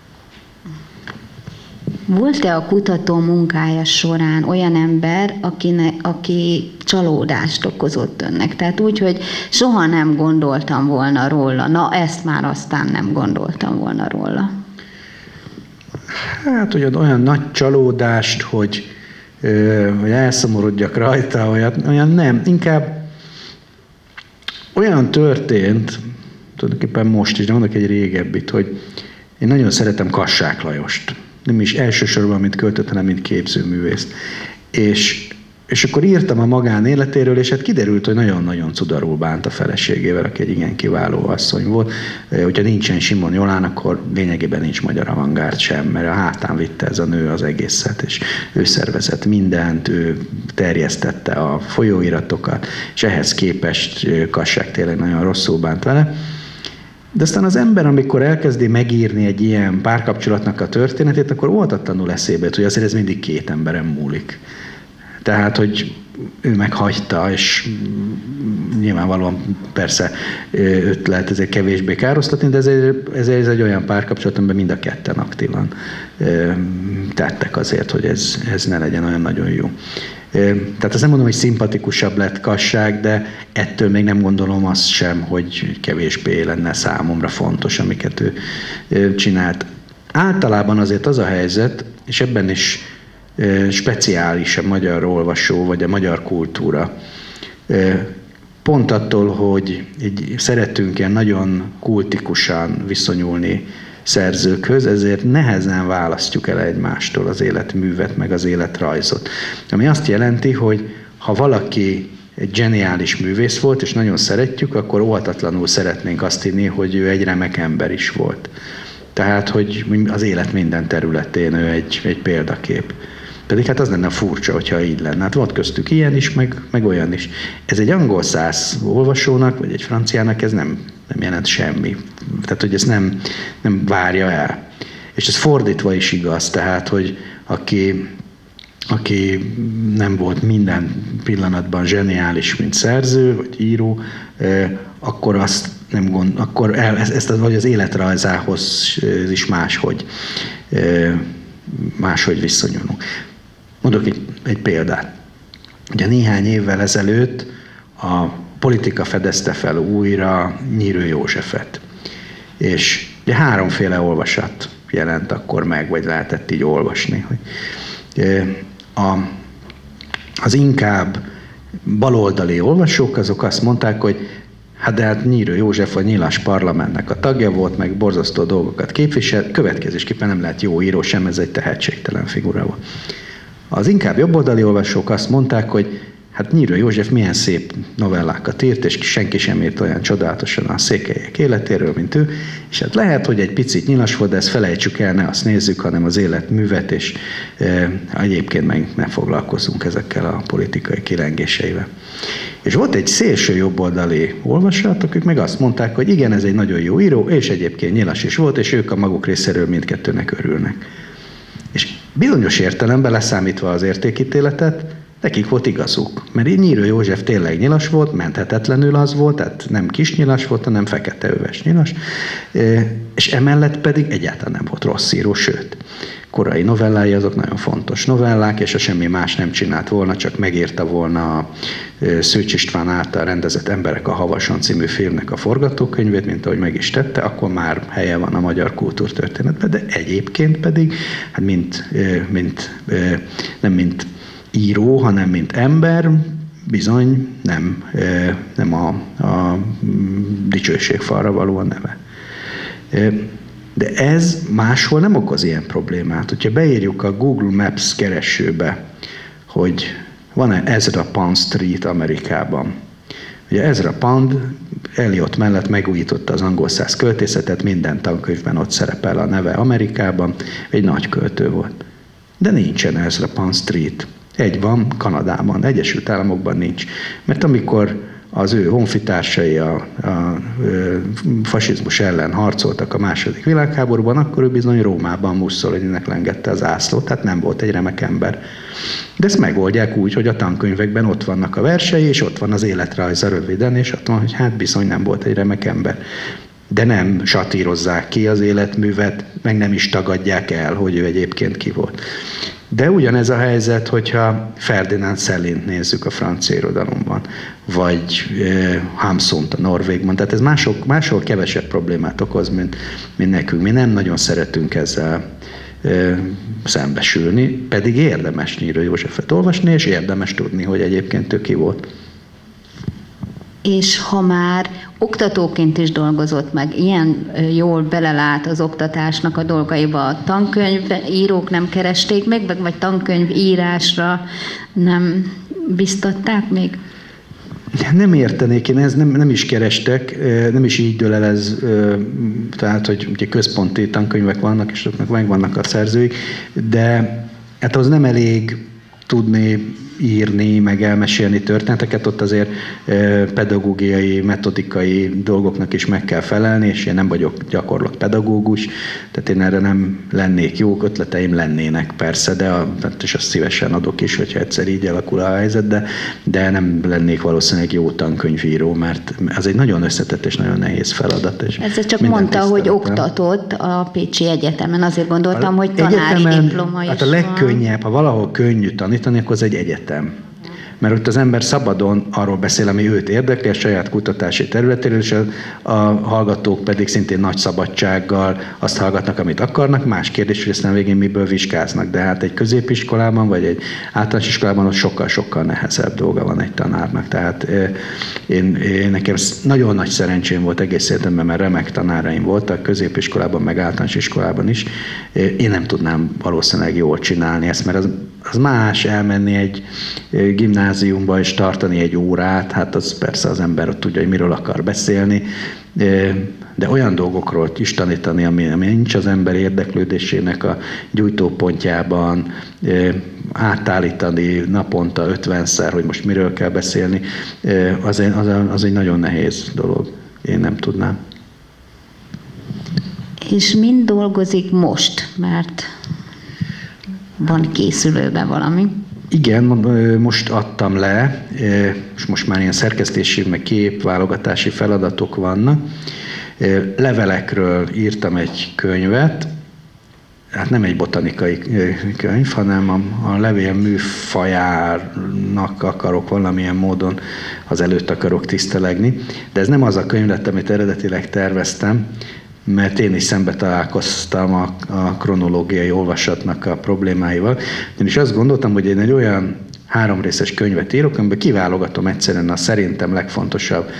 S1: Volt-e a kutató munkája során olyan ember, akinek, aki csalódást okozott önnek? Tehát úgy, hogy soha nem gondoltam volna róla, na ezt már aztán nem gondoltam volna róla.
S2: Hát olyan, olyan nagy csalódást, hogy, hogy elszomorodjak rajta, olyan, olyan nem. Inkább olyan történt, tulajdonképpen most is, de mondok egy régebbit, hogy én nagyon szeretem Kassák Lajost. Nem is elsősorban, mint költőt, hanem mint képzőművészt. És, és akkor írtam a magánéletéről, és hát kiderült, hogy nagyon-nagyon cudarul bánt a feleségével, aki egy igen kiváló asszony volt. Hogyha nincsen Simon Jolán, akkor lényegében nincs magyar avantgárd sem, mert a hátán vitte ez a nő az egészet, és ő szervezett mindent, ő terjesztette a folyóiratokat, és ehhez képest Kassák tényleg nagyon rosszul bánt vele. De aztán az ember, amikor elkezdi megírni egy ilyen párkapcsolatnak a történetét, akkor óvatatlanul eszébe jut, hogy azért ez mindig két emberen múlik. Tehát, hogy ő meghagyta, és nyilvánvalóan persze őt lehet ezért kevésbé károsztatni, de ezért, ezért ez egy olyan párkapcsolat, amiben mind a ketten aktívan tettek azért, hogy ez, ez ne legyen olyan nagyon jó. Tehát azt nem mondom, hogy szimpatikusabb lett Kassák, de ettől még nem gondolom azt sem, hogy kevésbé lenne számomra fontos, amiket ő csinált. Általában azért az a helyzet, és ebben is speciális a magyar olvasó, vagy a magyar kultúra. Pont attól, hogy így szeretünk ilyen nagyon kultikusan viszonyulni szerzőkhöz, ezért nehezen választjuk el egymástól az életművet, meg az életrajzot. Ami azt jelenti, hogy ha valaki egy zseniális művész volt, és nagyon szeretjük, akkor óhatatlanul szeretnénk azt hinni, hogy ő egy remek ember is volt. Tehát, hogy az élet minden területén ő egy, egy példakép. Pedig hát az lenne furcsa, hogyha így lenne. Hát volt köztük ilyen is, meg, meg olyan is. Ez egy angol száz olvasónak, vagy egy franciának ez nem, nem jelent semmi. Tehát, hogy ezt nem, nem várja el. És ez fordítva is igaz, tehát, hogy aki, aki nem volt minden pillanatban zseniális, mint szerző, vagy író, akkor azt nem gond, akkor el, ezt vagy az életrajzához is máshogy, máshogy viszonyulunk. Mondok egy, egy példát. Ugye néhány évvel ezelőtt a Politika fedezte fel újra Nyírő Józsefet. És ugye háromféle olvasat jelent akkor meg, vagy lehetett így olvasni. Hogy a, az inkább baloldali olvasók, azok azt mondták, hogy hát de hát Nyírő József a nyilas parlamentnek a tagja volt, meg borzasztó dolgokat képvisel, következésképpen nem lehet jó író sem, ez egy tehetségtelen figura volt. Az inkább jobboldali olvasók azt mondták, hogy hát Nyírő József milyen szép novellákat írt, és senki sem írt olyan csodálatosan a székelyek életéről, mint ő, és hát lehet, hogy egy picit nyilas volt, de ezt felejtsük el, ne azt nézzük, hanem az életművet, és e, egyébként meg ne foglalkozzunk ezekkel a politikai kilengéseivel. És volt egy szélső jobboldali olvasat, akik meg azt mondták, hogy igen, ez egy nagyon jó író, és egyébként nyilas is volt, és ők a maguk részéről mindkettőnek örülnek. És bizonyos értelemben leszámítva az értékítéletet, nekik volt igazuk. Mert így Nyírő József tényleg nyilas volt, menthetetlenül az volt, tehát nem kis nyilas volt, hanem feketeöves nyilas, és emellett pedig egyáltalán nem volt rossz író, sőt. Korai novellái azok nagyon fontos novellák, és ha semmi más nem csinált volna, csak megírta volna a Szőcs István által rendezett Emberek a Havason című filmnek a forgatókönyvét, mint ahogy meg is tette, akkor már helye van a magyar kultúrtörténetben, de egyébként pedig, hát mint, mint, nem mint író, hanem mint ember, bizony nem, nem a, a dicsőségfalra való a neve. De ez máshol nem okoz ilyen problémát. Hogyha beírjuk a Google Maps keresőbe, hogy van-e Ezra Pound Street Amerikában. Ugye Ezra Pound Eliot mellett megújította az angol száz költészetet, minden tankönyvben ott szerepel a neve Amerikában, egy nagy költő volt. De nincsen Ezra Pound Street. Egy van Kanadában, Egyesült Államokban nincs. Mert amikor az ő honfitársai a, a, a fasizmus ellen harcoltak a második világháborúban, akkor ő bizony Rómában Mussolininek lengette az ászlót, tehát nem volt egy remek ember. De ezt megoldják úgy, hogy a tankönyvekben ott vannak a versei, és ott van az életrajza röviden, és ott van, hogy hát bizony nem volt egy remek ember. De nem satírozzák ki az életművet, meg nem is tagadják el, hogy ő egyébként ki volt. De ugyanez a helyzet, hogyha Ferdinand Sellint nézzük a francia irodalomban, vagy e, Hamsunt a Norvégban, tehát ez máshol, máshol kevesebb problémát okoz, mint, mint nekünk. Mi nem nagyon szeretünk ezzel e, szembesülni, pedig érdemes Nyírő Józsefet olvasni, és érdemes tudni, hogy egyébként ő ki volt.
S1: És ha már oktatóként is dolgozott meg, ilyen jól belelát az oktatásnak a dolgaiba, a tankönyvírók nem keresték meg, vagy tankönyvírásra nem biztatták még?
S2: Nem értenék, én ez nem, nem is kerestek, nem is így dől el ez, tehát, hogy ugye központi tankönyvek vannak, és azoknak megvannak a szerzőik, de hát az nem elég tudni írni, meg elmesélni történeteket, ott azért pedagógiai, metodikai dolgoknak is meg kell felelni, és én nem vagyok gyakorlott pedagógus, tehát én erre nem lennék jó, ötleteim lennének persze, de a, és azt szívesen adok is, hogyha egyszer így alakul a helyzet, de, de nem lennék valószínűleg jó tankönyvíró, mert ez egy nagyon összetett és nagyon nehéz feladat. És
S1: ezzel csak mondta, hogy oktatott a Pécsi Egyetemen, azért gondoltam, a hogy tanári diploma is
S2: hát a legkönnyebb, ha valahol könnyű tanítani, akkor az egy egyetem. Mert ott az ember szabadon arról beszél, ami őt érdekli, a saját kutatási területéről, és a, a hallgatók pedig szintén nagy szabadsággal azt hallgatnak, amit akarnak. Más kérdés, hogy aztán végén miből vizsgáznak. De hát egy középiskolában, vagy egy általános iskolában ott sokkal-sokkal nehezebb dolga van egy tanárnak. Tehát én, én nekem nagyon nagy szerencsém volt egész életemben, mert remek tanáraim voltak, középiskolában, meg általános iskolában is. Én nem tudnám valószínűleg jól csinálni ezt, mert az az más elmenni egy gimnáziumba és tartani egy órát, hát az persze az ember ott tudja, hogy miről akar beszélni, de olyan dolgokról is tanítani, ami, ami nincs az ember érdeklődésének a gyújtópontjában, átállítani naponta ötvenszer, hogy most miről kell beszélni, az egy, az egy nagyon nehéz dolog. Én nem tudnám.
S1: És mind dolgozik most, mert van készülőben valami?
S2: Igen, most adtam le, és most már ilyen szerkesztési, meg képválogatási feladatok vannak. Levelekről írtam egy könyvet, hát nem egy botanikai könyv, hanem a, a levél műfajának akarok valamilyen módon az előtt akarok tisztelegni. De ez nem az a könyv lett, amit eredetileg terveztem, mert én is szembe találkoztam a, a kronológiai olvasatnak a problémáival. Én is azt gondoltam, hogy én egy olyan háromrészes könyvet írok, amiben kiválogatom egyszerűen a szerintem legfontosabb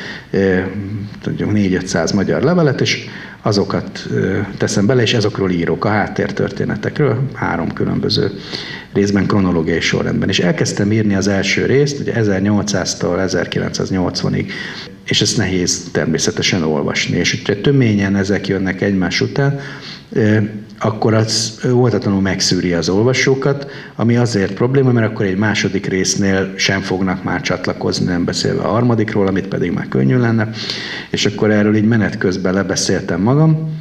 S2: négy-ötszáz magyar levelet, és azokat teszem bele, és azokról írok, a háttértörténetekről, három különböző részben kronológiai sorrendben. És elkezdtem írni az első részt, ugye ezernyolcszáztól ezerkilencszáznyolcvanig, és ezt nehéz természetesen olvasni. És hogyha töményen ezek jönnek egymás után, akkor az óvatatlanul megszűri az olvasókat, ami azért probléma, mert akkor egy második résznél sem fognak már csatlakozni, nem beszélve a harmadikról, amit pedig már könnyű lenne. És akkor erről így menet közben lebeszéltem magam,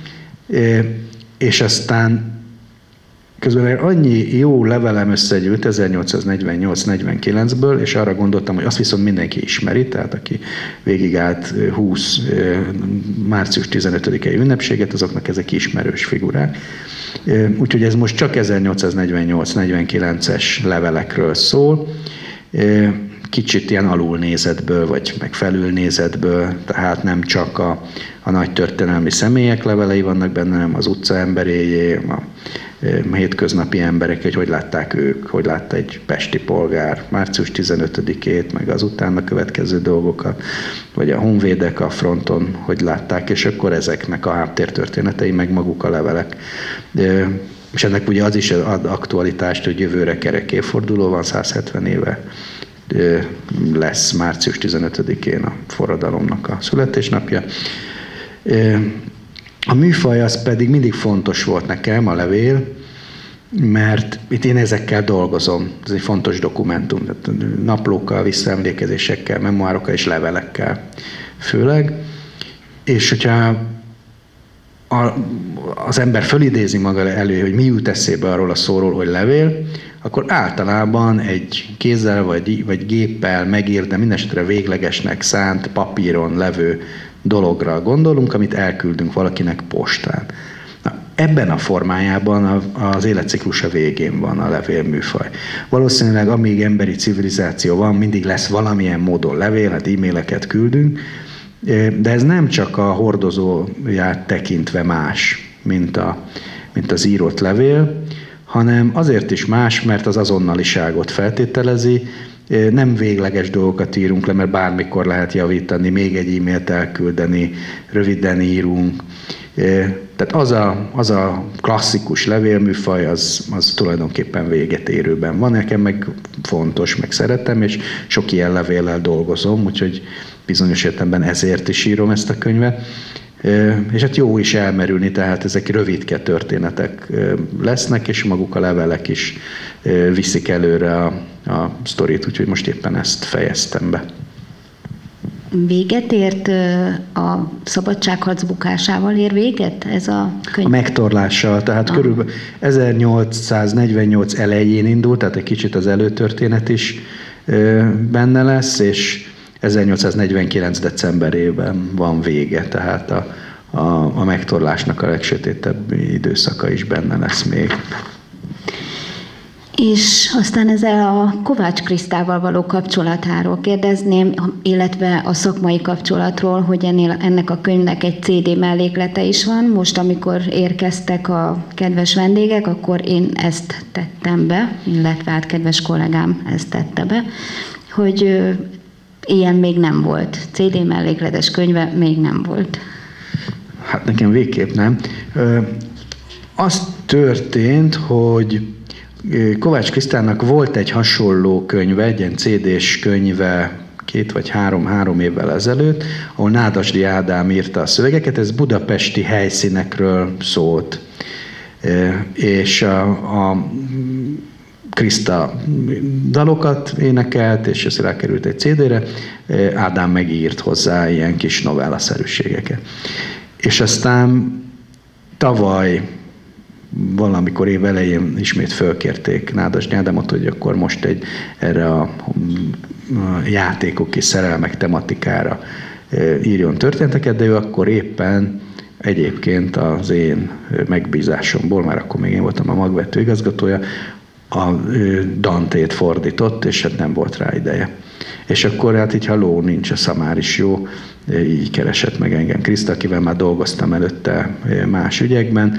S2: és aztán közben annyi jó levelem összegyűlt ezernyolcszáznegyvennyolc negyvenkilencből, és arra gondoltam, hogy azt viszont mindenki ismeri, tehát aki végigállt húsz március tizenötödikei ünnepséget, azoknak ezek ismerős figurák. Úgyhogy ez most csak ezernyolcszáznegyvennyolc negyvenkilences levelekről szól, kicsit ilyen alulnézetből, vagy meg felülnézetből, tehát nem csak a, a nagy történelmi személyek levelei vannak benne, hanem az utca emberéjé, a a hétköznapi emberek, hogy hogy látták ők, hogy látta egy pesti polgár március tizenötödikét, meg az utána következő dolgokat, vagy a honvédek a fronton, hogy látták, és akkor ezeknek a háttértörténetei, meg maguk a levelek. És ennek ugye az is ad aktualitást, hogy jövőre kerek évforduló van, száz hetven éve lesz március tizenötödikén a forradalomnak a születésnapja. A műfaj az pedig mindig fontos volt nekem, a levél, mert itt én ezekkel dolgozom. Ez egy fontos dokumentum. Tehát naplókkal, visszaemlékezésekkel, memoárokkal és levelekkel főleg. És hogyha a, az ember fölidézi maga elő, hogy mi jut eszébe arról a szóról, hogy levél, akkor általában egy kézzel vagy, vagy géppel megírt, de mindenesetre véglegesnek szánt papíron levő dologra gondolunk, amit elküldünk valakinek postán. Na, ebben a formájában az életciklusa végén van a levélműfaj. Valószínűleg amíg emberi civilizáció van, mindig lesz valamilyen módon levél, hát e-maileket küldünk, de ez nem csak a hordozóját tekintve más, mint, a, mint az írott levél, hanem azért is más, mert az azonnaliságot feltételezi, nem végleges dolgokat írunk le, mert bármikor lehet javítani, még egy e-mailt elküldeni, röviden írunk. Tehát az a, az a klasszikus levélműfaj, az, az tulajdonképpen véget érőben van. Nekem meg fontos, meg szeretem, és sok ilyen levéllel dolgozom, úgyhogy bizonyos értelemben ezért is írom ezt a könyvet. És hát jó is elmerülni, tehát ezek rövidke történetek lesznek, és maguk a levelek is viszik előre a, a sztorit, úgyhogy most éppen ezt fejeztem be.
S1: Véget ért a szabadságharc bukásával ér véget ez a könyv? A
S2: megtorlással, tehát ah. körülbelül ezernyolcszáznegyvennyolc elején indult, tehát egy kicsit az előtörténet is benne lesz, és ezernyolcszáznegyvenkilenc decemberében van vége, tehát a, a, a megtorlásnak a legsötétebb időszaka is benne lesz még.
S1: És aztán ezzel a Kovács Krisztával való kapcsolatáról kérdezném, illetve a szakmai kapcsolatról, hogy ennél, ennek a könyvnek egy cé dé melléklete is van. Most, amikor érkeztek a kedves vendégek, akkor én ezt tettem be, illetve hát kedves kollégám ezt tette be, hogy ilyen még nem volt. cé dé mellékletes könyve még nem volt.
S2: Hát nekem végképp nem. Az történt, hogy Kovács Krisztának volt egy hasonló könyve, egy ilyen cé dés könyve két vagy három, három évvel ezelőtt, ahol Nádasdy Ádám írta a szövegeket, ez budapesti helyszínekről szólt. És a, a Kriszta dalokat énekelt, és ez rákerült egy cé dére, Ádám megírt hozzá ilyen kis novellaszerűségeket. És aztán tavaly valamikor év elején ismét fölkérték Nádasdy Ádámot, hogy akkor most egy erre a, a játékok és szerelmek tematikára írjon történeteket, de ő akkor éppen egyébként az én megbízásomból, már akkor még én voltam a magvető igazgatója, a Dantét fordított, és hát nem volt rá ideje. És akkor hát így, ha ló nincs, a szamár is jó, így keresett meg engem Kriszta, akivel már dolgoztam előtte más ügyekben,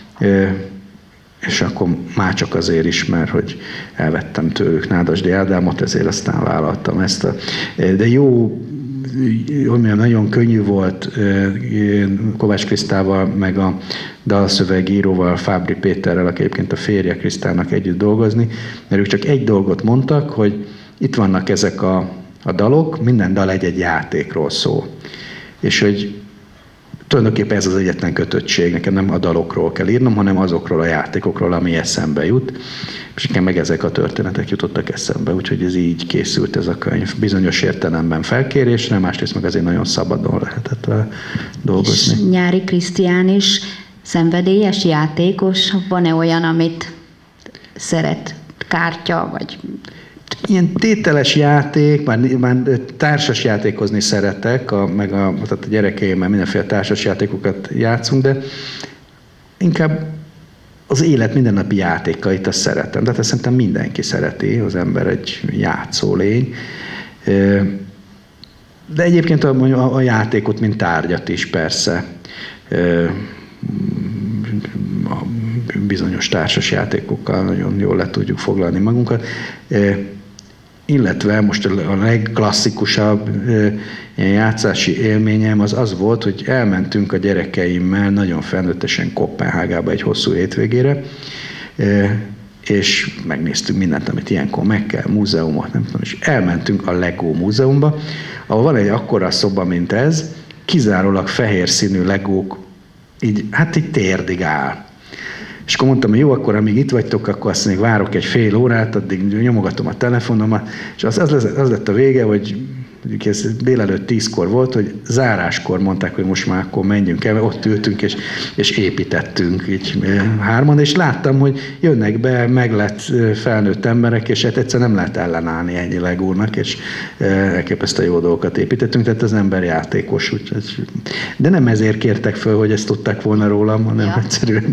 S2: és akkor már csak azért is, mert hogy elvettem tőlük Nádasdy Ádámot, ezért aztán vállaltam ezt a... De jó, hogy mondjam, nagyon könnyű volt Kovács Krisztával, meg a dalszövegíróval, Fábry Péterrel, aki egyébként a férje Krisztának együtt dolgozni, mert ők csak egy dolgot mondtak, hogy itt vannak ezek a, a dalok, minden dal egy-egy játékról szól. És hogy tulajdonképpen ez az egyetlen kötöttség, nekem nem a dalokról kell írnom, hanem azokról a játékokról, ami eszembe jut. És nekem meg ezek a történetek jutottak eszembe, úgyhogy ez így készült ez a könyv. Bizonyos értelemben felkérésre, másrészt meg azért nagyon szabadon lehetett vele dolgozni.
S1: És Nyári Krisztián is szenvedélyes játékos? Van-e olyan, amit szeret? Kártya, vagy...
S2: Ilyen tételes játék, már, már társas játékozni szeretek, a, meg a, tehát a gyerekeimmel mindenféle társas játékokat játszunk, de inkább az élet mindennapi játékait azt szeretem. De hát ezt szerintem mindenki szereti, az ember egy játszó lény. De egyébként a, a játékot, mint tárgyat is persze. A bizonyos társas játékokkal nagyon jól le tudjuk foglalni magunkat. Illetve most a legklasszikusabb ilyen játszási élményem az az volt, hogy elmentünk a gyerekeimmel nagyon felnőttesen Koppenhágába egy hosszú hétvégére, és megnéztünk mindent, amit ilyenkor meg kell, múzeumot, nem tudom, és elmentünk a Lego múzeumba, ahol van egy akkora szoba, mint ez, kizárólag fehér színű legók, így, hát így térdig áll. És akkor mondtam, hogy jó, akkor amíg itt vagytok, akkor azt még várok egy fél órát, addig nyomogatom a telefonomat, és az, az, lett, az lett a vége, hogy ez délelőtt tízkor volt, hogy záráskor mondták, hogy most már akkor menjünk el, ott ültünk és, és építettünk így hárman, és láttam, hogy jönnek be meglett felnőtt emberek, és hát egyszer nem lehet ellenállni ennyi legúrnak, és elképesztő jó dolgokat építettünk, tehát az ember játékos. Úgyhogy, de nem ezért kértek föl, hogy ezt tudták volna rólam, hanem ja. egyszerűen.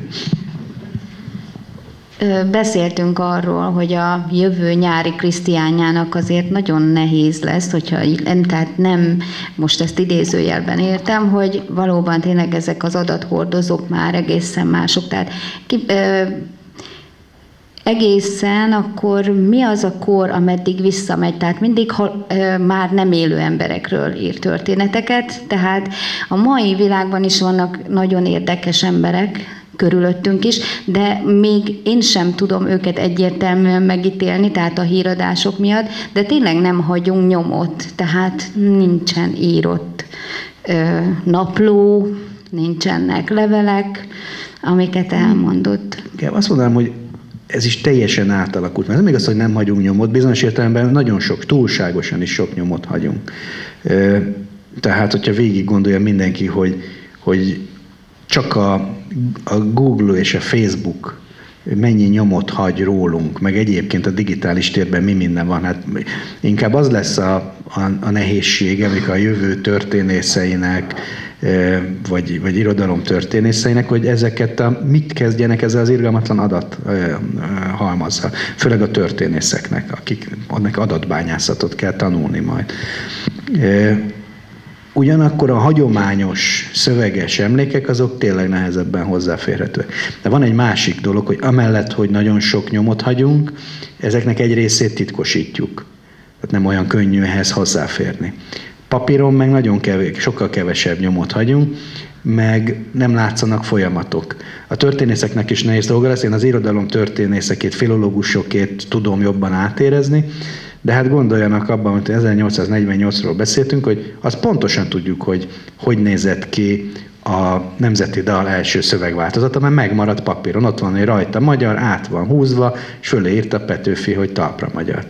S1: Beszéltünk arról, hogy a jövő nyári krisztiánjának azért nagyon nehéz lesz, hogyha tehát nem, most ezt idézőjelben értem, hogy valóban tényleg ezek az adathordozók már egészen mások. Tehát ki, ö, egészen akkor mi az a kor, ameddig visszamegy? Tehát mindig ha, ö, már nem élő emberekről ír történeteket, tehát a mai világban is vannak nagyon érdekes emberek, körülöttünk is, de még én sem tudom őket egyértelműen megítélni, tehát a híradások miatt, de tényleg nem hagyunk nyomot, tehát nincsen írott ö, napló, nincsenek levelek, amiket elmondott.
S2: Igen, azt mondanám, hogy ez is teljesen átalakult, mert nem igaz, hogy nem hagyunk nyomot, bizonyos értelemben nagyon sok, túlságosan is sok nyomot hagyunk. Tehát, hogyha végig gondolja mindenki, hogy, hogy csak a, a Google és a Facebook mennyi nyomot hagy rólunk, meg egyébként a digitális térben mi minden van. Hát inkább az lesz a, a, a nehézség, amikor a jövő történészeinek, vagy, vagy irodalom történészeinek, hogy ezeket a, mit kezdjenek ezzel az irgalmatlan adat halmazzal. Főleg a történészeknek, akiknek adatbányászatot kell tanulni majd. Ugyanakkor a hagyományos, szöveges emlékek azok tényleg nehezebben hozzáférhetőek. De van egy másik dolog, hogy amellett, hogy nagyon sok nyomot hagyunk, ezeknek egy részét titkosítjuk. Tehát nem olyan könnyű ehhez hozzáférni. Papíron meg nagyon kevés, sokkal kevesebb nyomot hagyunk, meg nem látszanak folyamatok. A történészeknek is nehéz dolga lesz, én az irodalom történészekét, filológusokét tudom jobban átérezni, de hát gondoljanak abban, hogy ezernyolcszáznegyvennyolcról beszéltünk, hogy azt pontosan tudjuk, hogy hogy nézett ki a Nemzeti Dal első szövegváltozata, mert megmaradt papíron, ott van, hogy rajta magyar, át van húzva, és fölé írta Petőfi, hogy talpra magyar.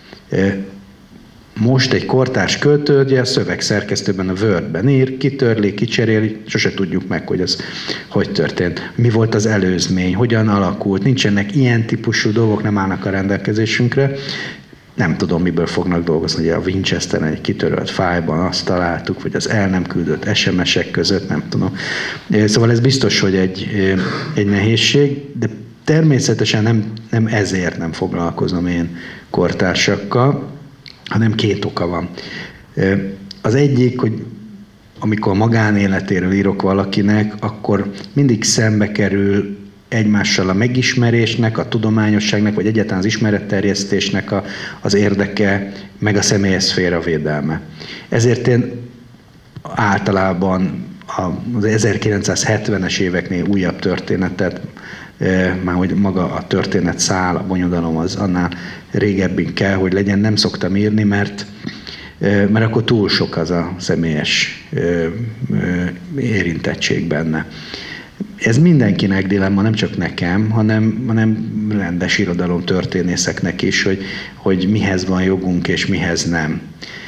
S2: Most egy kortárs költő, ugye a szövegszerkesztőben, a Wordben ír, kitörli, kicseréli, sose tudjuk meg, hogy ez hogy történt. Mi volt az előzmény, hogyan alakult, nincsenek ilyen típusú dolgok, nem állnak a rendelkezésünkre. Nem tudom, miből fognak dolgozni, ugye a Winchesteren egy kitörölt fájlban azt találtuk, vagy az el nem küldött es em es-ek között, nem tudom. Szóval ez biztos, hogy egy, egy nehézség, de természetesen nem, nem ezért nem foglalkozom én kortársakkal, hanem két oka van. Az egyik, hogy amikor a magánéletéről írok valakinek, akkor mindig szembe kerül egymással a megismerésnek, a tudományosságnak, vagy egyáltalán az ismeretterjesztésnek a, az érdeke, meg a személyes szféra védelme. Ezért én általában az ezerkilencszázhetvenes éveknél újabb történetet, már hogy maga a történet szál, a bonyodalom az annál régebbig kell, hogy legyen, nem szoktam írni, mert, mert akkor túl sok az a személyes érintettség benne. Ez mindenkinek dilemma, nem csak nekem, hanem, hanem rendes irodalom történészeknek is, hogy, hogy mihez van jogunk és mihez nem.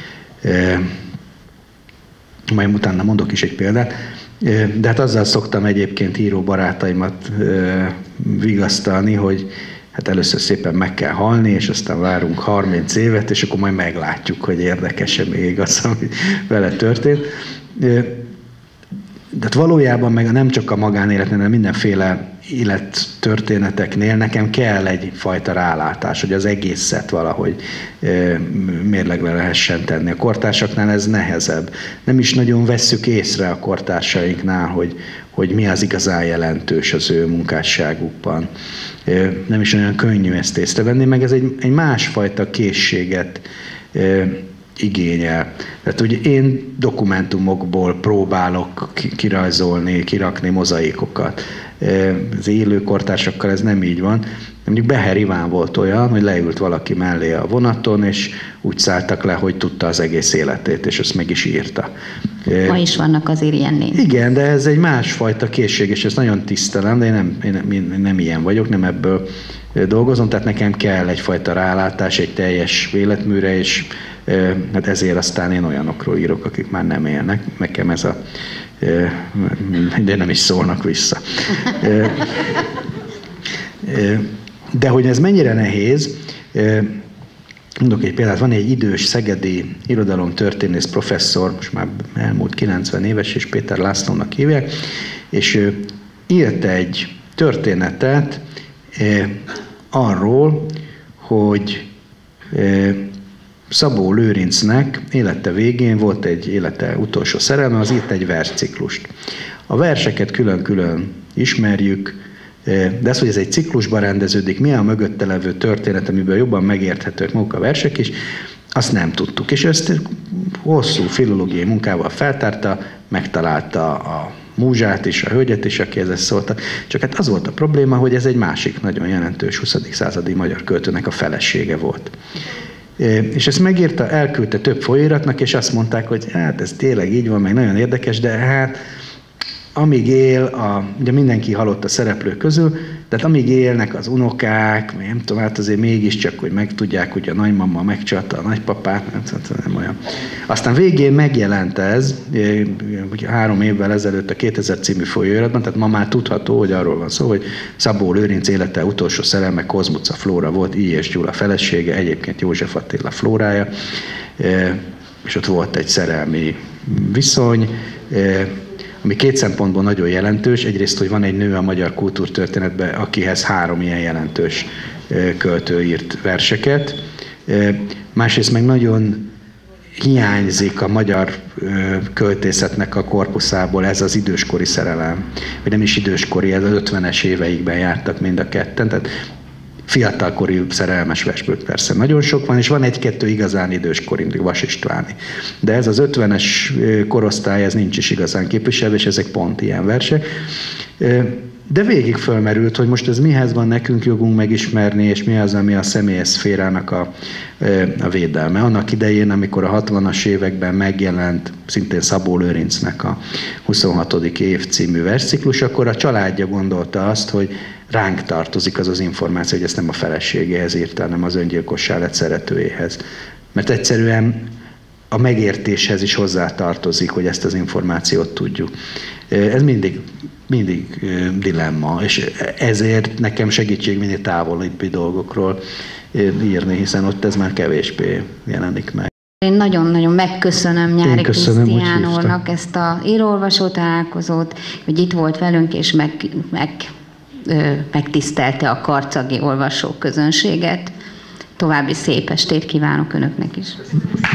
S2: Majd utána mondok is egy példát. De hát azzal szoktam egyébként író barátaimat vigasztalni, hogy hát először szépen meg kell halni, és aztán várunk harminc évet, és akkor majd meglátjuk, hogy érdekes-e még az, ami vele történt. De hát valójában meg nem csak a magánéletnél, hanem mindenféle élettörténeteknél nekem kell egyfajta rálátás, hogy az egészet valahogy mérlegre lehessen tenni. A kortársaknál ez nehezebb. Nem is nagyon vesszük észre a kortársainknál, hogy, hogy mi az igazán jelentős az ő munkásságukban. Nem is olyan könnyű ezt észrevenni, meg ez egy, egy másfajta készséget igényel. Tehát ugye én dokumentumokból próbálok kirajzolni, kirakni mozaikokat. Az élő kortársakkal ez nem így van. Mondjuk Beher Iván volt olyan, hogy leült valaki mellé a vonaton, és úgy szálltak le, hogy tudta az egész életét, és azt meg is írta.
S1: Ma is vannak azért ilyen néni.
S2: Igen, de ez egy másfajta készség, és ezt nagyon tisztelem, de én nem, én nem, én nem ilyen vagyok, nem ebből dolgozom, tehát nekem kell egyfajta rálátás, egy teljes életműre, és hát ezért aztán én olyanokról írok, akik már nem élnek. Nekem ez a... de nem is szólnak vissza. De hogy ez mennyire nehéz, mondok egy példát, van egy idős szegedi irodalomtörténész professzor, most már elmúlt kilencven éves, és Péter Lászlónak hívják, és ő írt egy történetet arról, hogy Szabó Lőrincnek élete végén volt egy élete utolsó szerelme, az írt egy versciklust. A verseket külön-külön ismerjük, de az, hogy ez egy ciklusban rendeződik, mi a mögötte levő történet, amiből jobban megérthetők maguk a versek is, azt nem tudtuk. És ezt hosszú filológiai munkával feltárta, megtalálta a múzsát is, a hölgyet is, aki ezzel szólta. Csak hát az volt a probléma, hogy ez egy másik nagyon jelentős huszadik századi magyar költőnek a felesége volt. És ezt megírta, elküldte több folyóiratnak, és azt mondták, hogy hát ez tényleg így van, meg nagyon érdekes, de hát amíg él, a, ugye mindenki halott a szereplők közül, tehát amíg élnek az unokák, nem tudom, hát azért mégiscsak, hogy megtudják, hogy a nagymama megcsalta a nagypapát, nem, nem olyan. Aztán végén megjelent ez, három évvel ezelőtt a kétezer című folyóiratban, tehát ma már tudható, hogy arról van szó, hogy Szabó Lőrinc élete utolsó szerelme Kozmuca Flóra volt, I. és Gyula felesége, egyébként József Attila Flórája, és ott volt egy szerelmi viszony, ami két szempontból nagyon jelentős. Egyrészt, hogy van egy nő a magyar kultúrtörténetben, akihez három ilyen jelentős költő írt verseket. Másrészt meg nagyon hiányzik a magyar költészetnek a korpuszából ez az időskori szerelem. Vagy nem is időskori, ez az ötvenes éveikben jártak mind a ketten. Tehát fiatalkori szerelmes versből persze nagyon sok van, és van egy-kettő igazán időskori, Vas Istváni. De ez az ötvenes korosztály, ez nincs is igazán képviselve, és ezek pont ilyen versek. De végig fölmerült, hogy most ez mihez van nekünk jogunk megismerni, és mi az, ami a személyes szférának a, a védelme. Annak idején, amikor a hatvanas években megjelent szintén Szabó Lőrincnek a huszonhatodik év című versciklus, akkor a családja gondolta azt, hogy ránk tartozik az az információ, hogy ezt nem a feleségéhez írta, hanem az öngyilkossá lett szeretőjéhez. Mert egyszerűen a megértéshez is hozzátartozik, hogy ezt az információt tudjuk. Ez mindig, mindig dilemma, és ezért nekem segítség minél távolabbi dolgokról írni, hiszen ott ez már kevésbé jelenik meg.
S1: Én nagyon-nagyon megköszönöm Nyári Krisztián úrnak ezt a író-olvasó találkozót, hogy itt volt velünk, és meg, meg, ö, megtisztelte a karcagi olvasóközönséget. További szép estét kívánok Önöknek is.